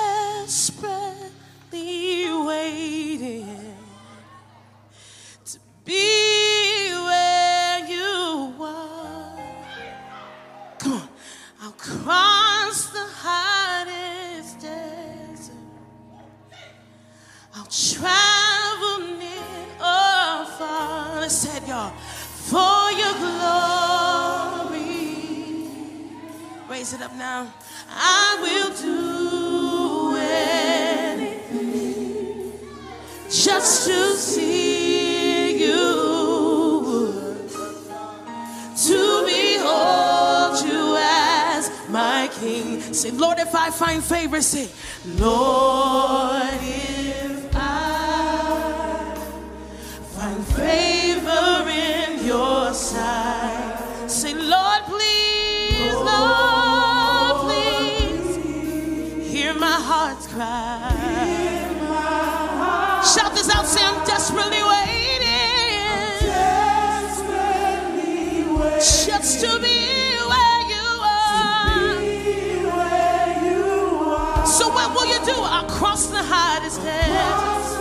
desperately waiting to be where you are. Come on. I'll cross the hottest desert. I'll travel near or far. Let's say it, y'all. For your glory. Raise it up now. I will do anything just to see you, to behold you as my King. Say, Lord, if I find favor, say, Lord, if I find favor in your sight. Say, Lord, please, Lord, please hear my heart's cry. Shout this out, say, I'm desperately waiting, desperately waiting just to be where you are. Where you are. So what will you do? I'll cross the hottest desert.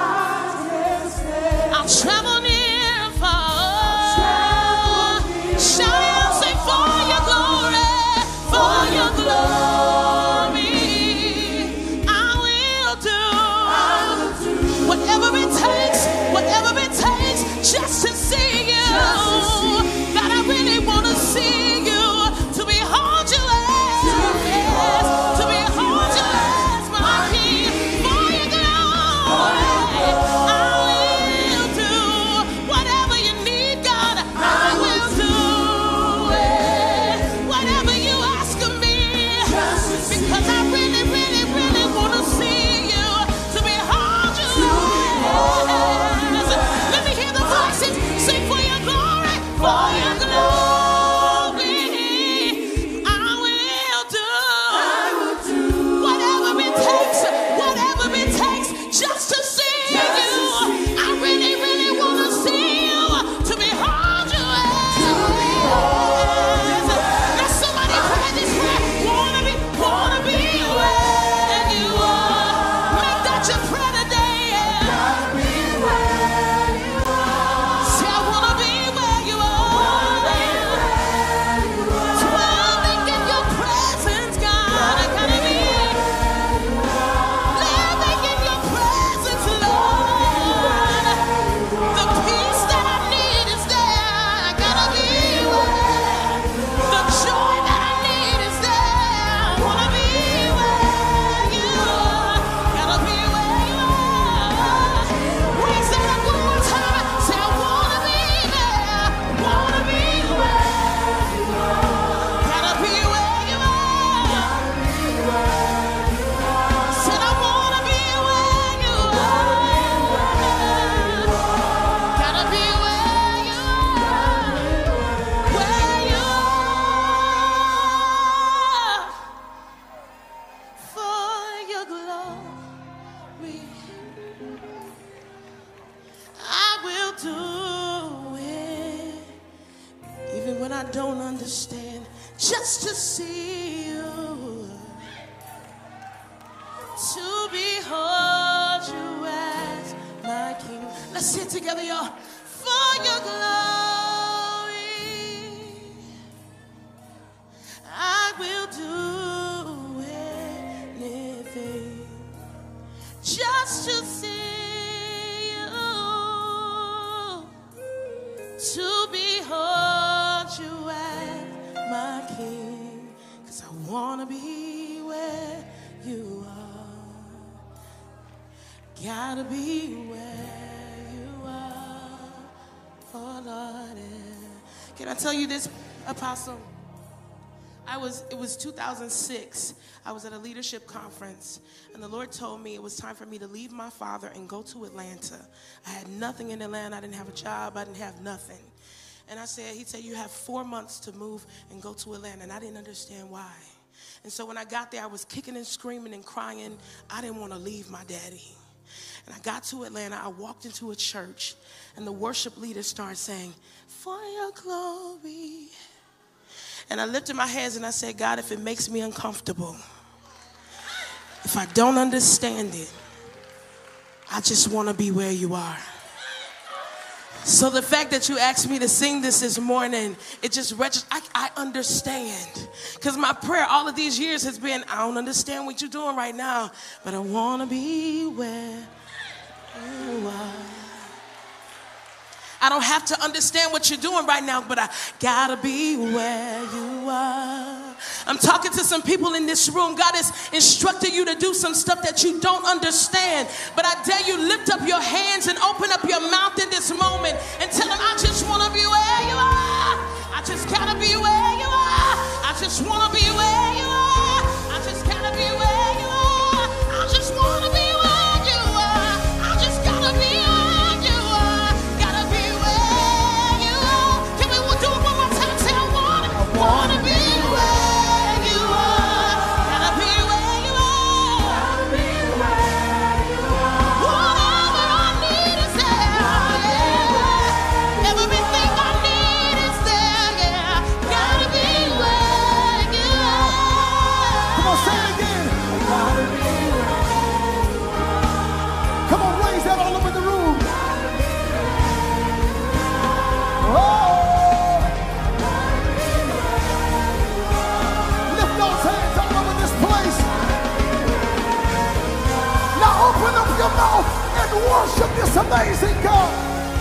I'll travel near and far. Shout out, say, for your glory, for your glory, I will do, I will do whatever it takes, whatever it takes, just to see you. God, I really want to see you, to behold you as, to behold you as my King, for your glory. I will do whatever you need, God. I will do it, whatever you ask of me, because I really, really, really want to see you, to behold you as. Let me hear the voices sing for your glory, for your glory. I will do, I will do whatever it takes, whatever it takes, just to see you. I really, really want to see you, to behold you as. Now somebody pray this prayer. Wanna be, wanna be where you are. Make that your prayer today. Say, I wanna be where you are. Dwelling in your presence, God. I gotta be living in your presence, Lord. The peace that I need is there. I gotta be where. The joy that I need is there. I wanna be where you are. Gotta be where you are. Raise that up one more time. Say, I wanna be there. Wanna be where you are. Gotta be where you are. Said, I wanna be where you are. Gotta be where you are. Where you are. For your glory, I will do it, even when I don't understand, just to see you, to behold you as my King. Let's sit together, y'all. For your glory, I will do anything just to see you, to behold you as my King, 'cause I wanna be where you are. Gotta be where you are, oh Lord. Can I tell you this, Apostle? I I was, it was two thousand six. I was at a leadership conference, and the Lord told me it was time for me to leave my father and go to Atlanta. I had nothing in Atlanta. I didn't have a job. I didn't have nothing. And I said, he said, you have four months to move and go to Atlanta. And I didn't understand why. And so when I got there, I was kicking and screaming and crying. I didn't want to leave my daddy. And I got to Atlanta. I walked into a church, and the worship leader started saying, for your glory. And I lifted my hands and I said, God, if it makes me uncomfortable, if I don't understand it, I just want to be where you are. So the fact that you asked me to sing this this morning, it just registers. I, I understand. Because my prayer all of these years has been, I don't understand what you're doing right now, but I want to be where you are. I don't have to understand what you're doing right now, but I gotta be where you are. I'm talking to some people in this room. God has instructed you to do some stuff that you don't understand. But I dare you, lift up your hands and open up your mouth in this moment and tell him, I just wanna be where you are. I just gotta be where you are. I just wanna be where you are. I just gotta be where you are. I just wanna be where you are. I just gotta be where you are. Gotta be where you are. Can we do it one more time? Say, I wanna, I wanna be where you are. Gotta be where you are. Gotta be where you are. Whatever I need is there. Yeah. Everything I need is there. Yeah. Gotta be where you are. Come on, say it again. Gotta be where you are. Come on, raise that all over the room. Oh! Lift those hands all over this place. Now open up your mouth and worship this amazing God.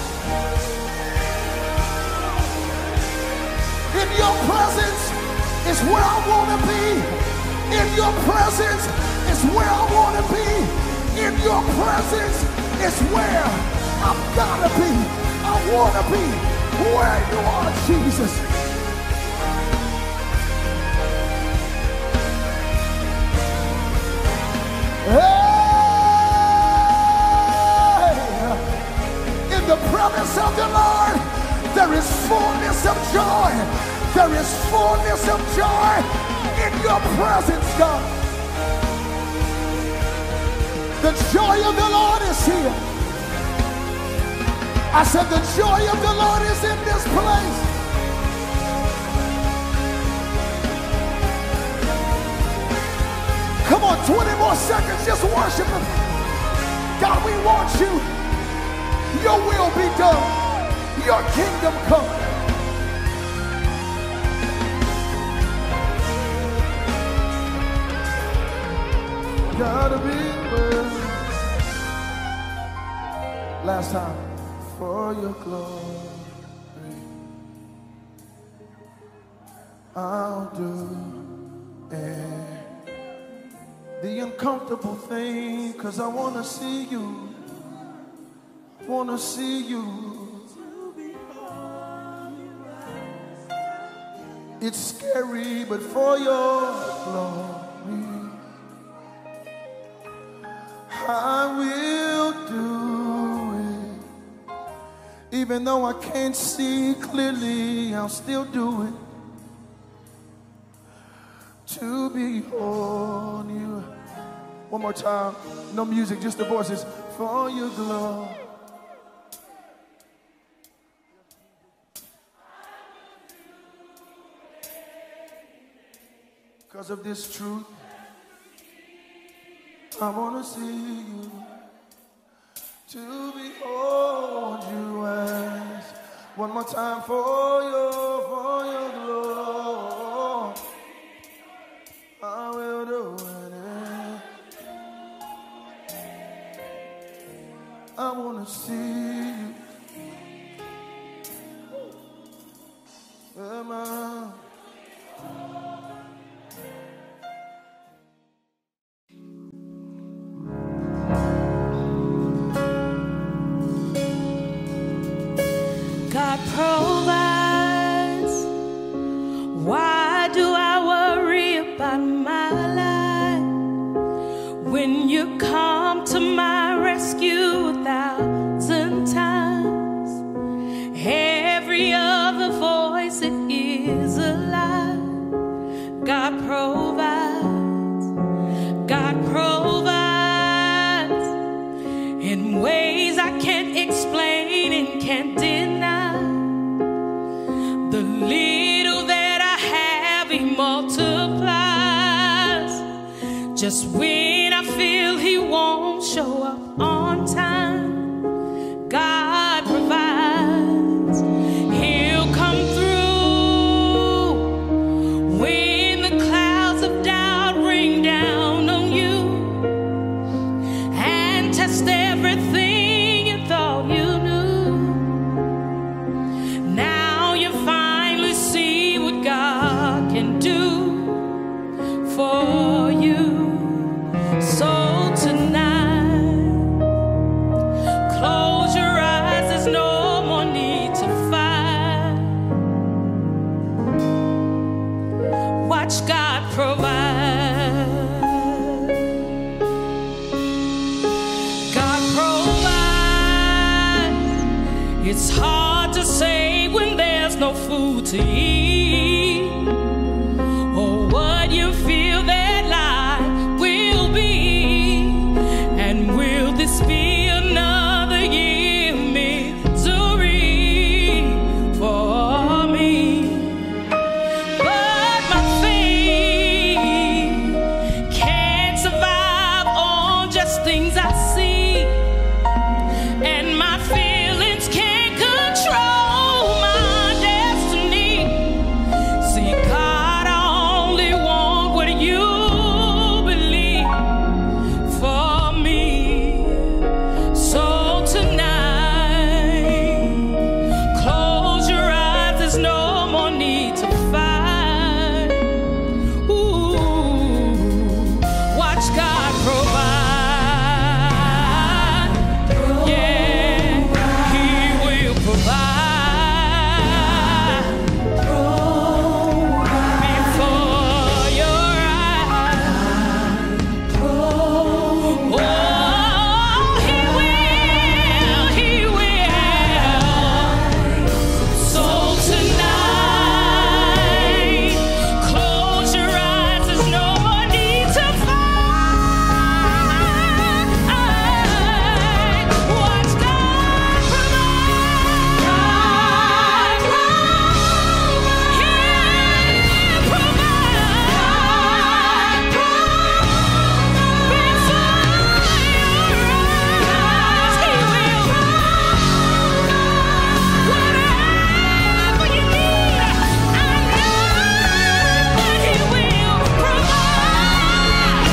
In your presence is where I want to be. In your presence is where I want to be. In your presence is where I'm gotta be. I want to be where you are, Jesus. Hey! In the presence of the Lord, there is fullness of joy. There is fullness of joy in your presence, God. The joy of the Lord is here. I said the joy of the Lord is in this place. Come on, twenty more seconds, just worship him. God, we want you. Your will be done. Your kingdom come. Gotta be where. Last time. For your glory, I'll do it. The uncomfortable thing, cause I wanna see you. Wanna see you. It's scary, but for your glory, I will do it. Even though I can't see clearly, I'll still do it. To behold you. One more time. No music, just the voices. For your glory. Because of this truth, I want to see you. To behold you as. One more time. For your, for your glory, I will do it. I want to see you. Am I? God provides. Why do I worry? Just when I feel he won't show up on time, God provides. He'll come through when the clouds of doubt rain down on you and test everything you thought you knew. Now you finally see what God can do for you. So tonight, close your eyes, there's no more need to fight. Watch God provide. God provide. It's hard to say when there's no food to eat, or what you feel that life will be. And will this be another year misery for me? But my faith can't survive on just things I see, and my feelings can't control my destiny. See, God, I only want what you believe for me. So tonight, close your eyes, there's no more need to fight. Ooh, watch God provide. Yeah, he will provide before your eyes. Oh, he will, he will. So tonight, close your eyes, there's no more need to fight. Watch God provide. He'll provide before your eyes. He will. Whatever you need, I know that he will provide.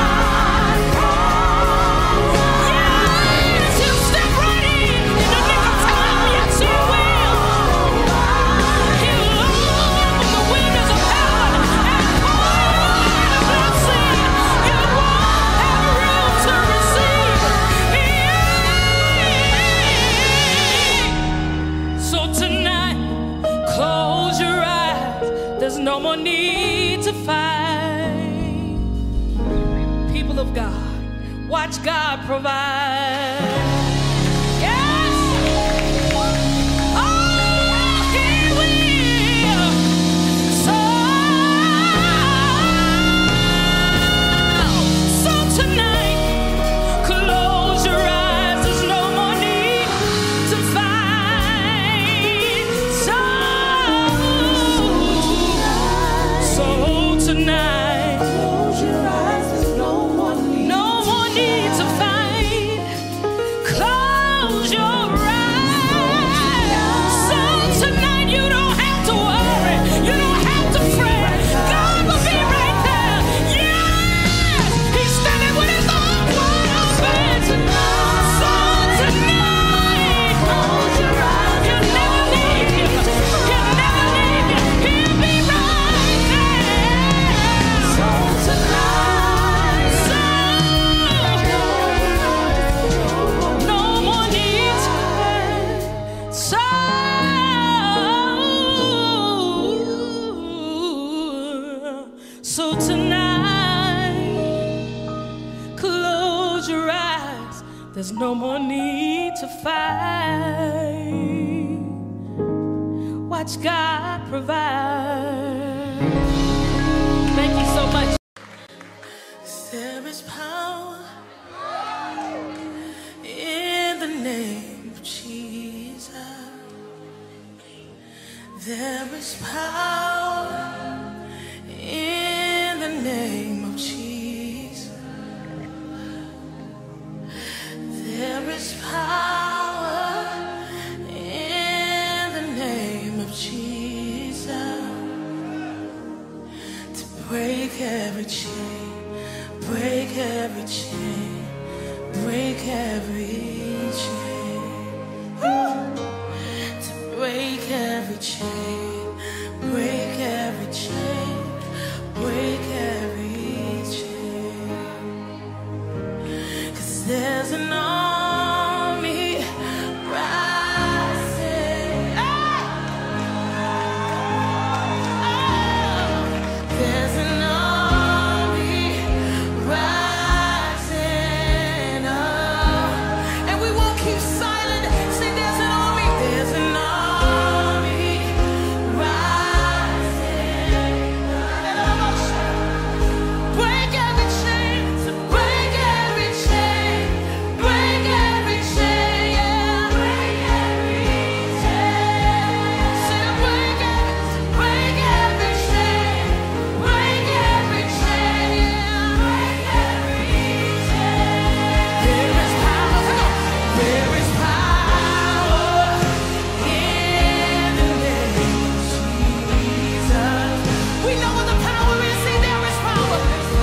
Yes, he'll step right in in the nick of time. Yes, he will. He'll open the windows of heaven and pour out a blessing you won't have room to receive. So tonight, close your eyes, there's no more need to fight. People of God, watch God provide. Yes! Oh, he will. So, so tonight, close your eyes, there's no more need to fight. So, so tonight, close your eyes, there's no more need, no more need to fight. Close your eyes. So tonight, you don't have to worry, you don't have to fret. God will be right there. Yes, he's standing with his arms wide open. So tonight, close your eyes. He'll never leave you. He'll never leave you. He'll be right there. So tonight, so no more need to fight. So, so tonight, close your eyes. There's no more need to fight. Watch God provide. Thank you so much. There is power in the name of Jesus. There is power in the name of Jesus. every chain, break every chain, break every chain. Woo! To break every chain, break every chain, break every chain. 'Cause there's an army rising. Oh! Oh! There's an army rising up, and we won't keep silent. Say there's an army, there's an army rising up. Break every chain, to break every chain, break every chain, yeah. Break every chain. Say to break every, break every chain, break every chain, yeah. Break every chain. There is power, come on. There is power in the name of Jesus. We know what the power is. See, there is power.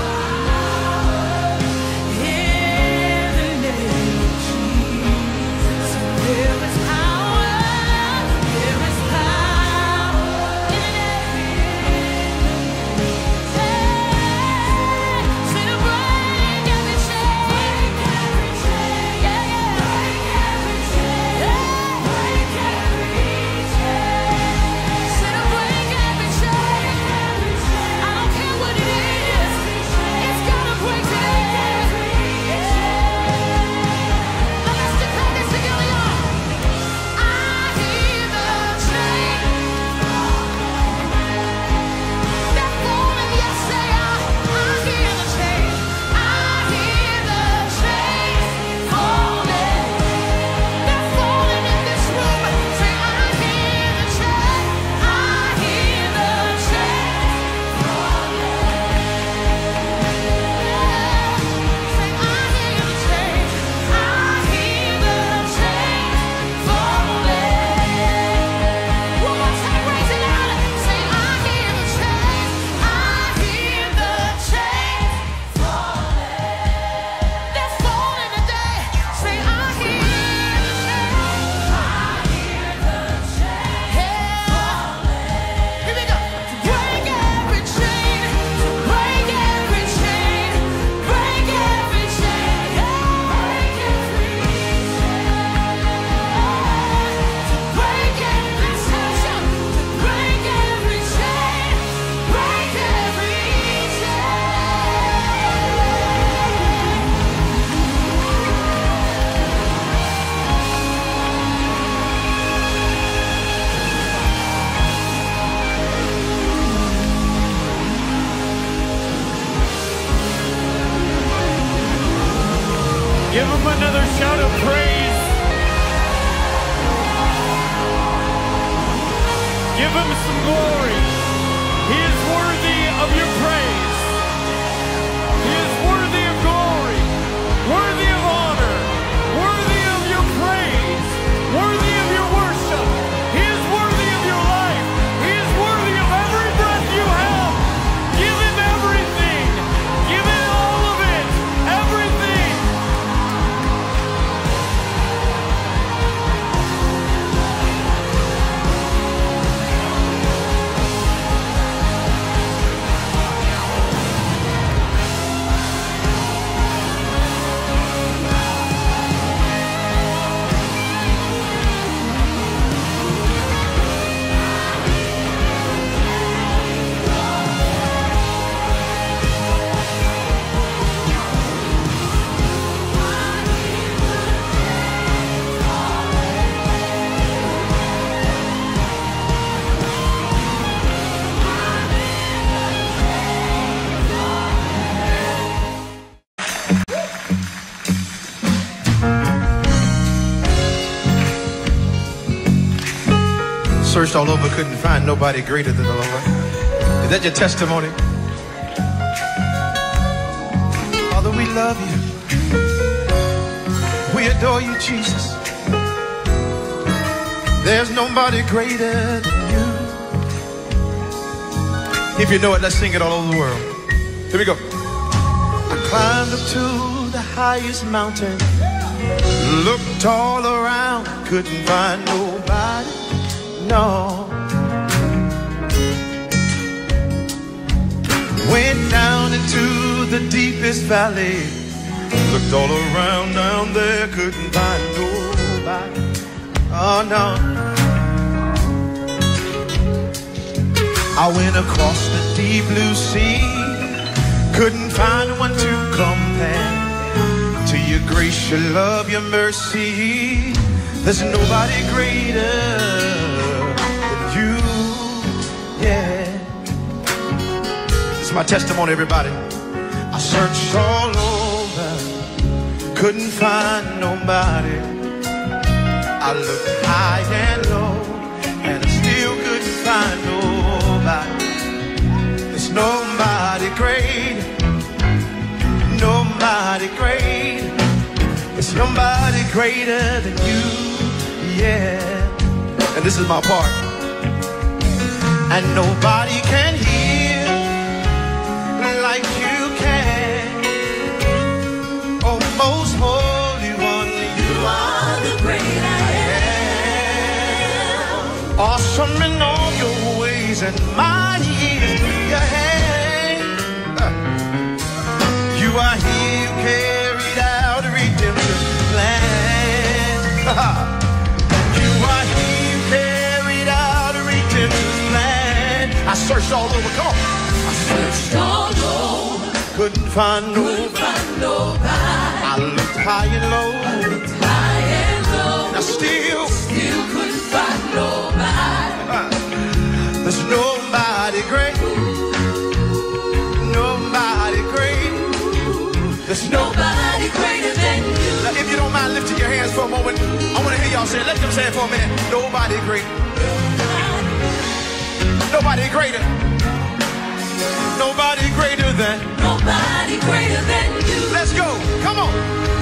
In the name of Jesus. There is power. There is power in the name. Say to break every chain. Break every chain. Yeah, yeah. Break every chain. Break every chain. Say to break every chain. I don't care what it is. It's gotta break today. Now let's declare this together, y'all. I hear the chain. That falling, yes, say I. I hear the chain. I hear the chain falling. They're falling in this room. Say I hear the chain. I hear the chain falling. Say I hear the chain. I hear the chain falling. One more time, raise it louder. Say I hear the chain. I hear the chain falling. They're falling today. Say I hear the chain. I hear the chain falling. Here we go. To break every chain, to break every chain, break every chain, break every chain, to break every chain, to break every chain, break every Give him another shout of praise. Give him some glory. He is worthy of your praise. He is worthy of glory, worthy of honor, worthy of your praise, worthy of your worship. He is worthy of your life. He is worthy of every breath you have. Give him everything. Give him all of it. Everything. Searched all over, couldn't find nobody greater than the Lord. Is that your testimony? Father, we love you. We adore you, Jesus. There's nobody greater than you. If you know it, let's sing it all over the world. Here we go. I climbed up to the highest mountain, looked all around, couldn't find nobody, no. Went down into the deepest valley, looked all around down there, couldn't find nobody, oh no. I went across the deep blue sea, couldn't find one to compare to your grace, your love, your mercy. There's nobody greater than you, yeah. It's my testimony, everybody. I searched all over, couldn't find nobody. I looked high and low, and I still couldn't find nobody. There's nobody great, nobody great. There's nobody greater than you, yeah. And this is my part. And nobody can heal like you can. Oh, most holy one, you are the great I am. Awesome in all your ways and mighty in your hand. You are he who carried out a redemption plan. You are he who carried out a redemption plan. I searched all over, come on. I searched all over, couldn't find nobody. I looked high and low, I looked high and low. I still, still couldn't find nobody. Uh, there's nobody great, nobody great. There's nobody greater than you. Now, if you don't mind lifting your hands for a moment, I want to hear y'all say it. Let them say it for a minute. Nobody great. Nobody greater. Nobody greater than. Nobody greater than you. Let's go. Come on.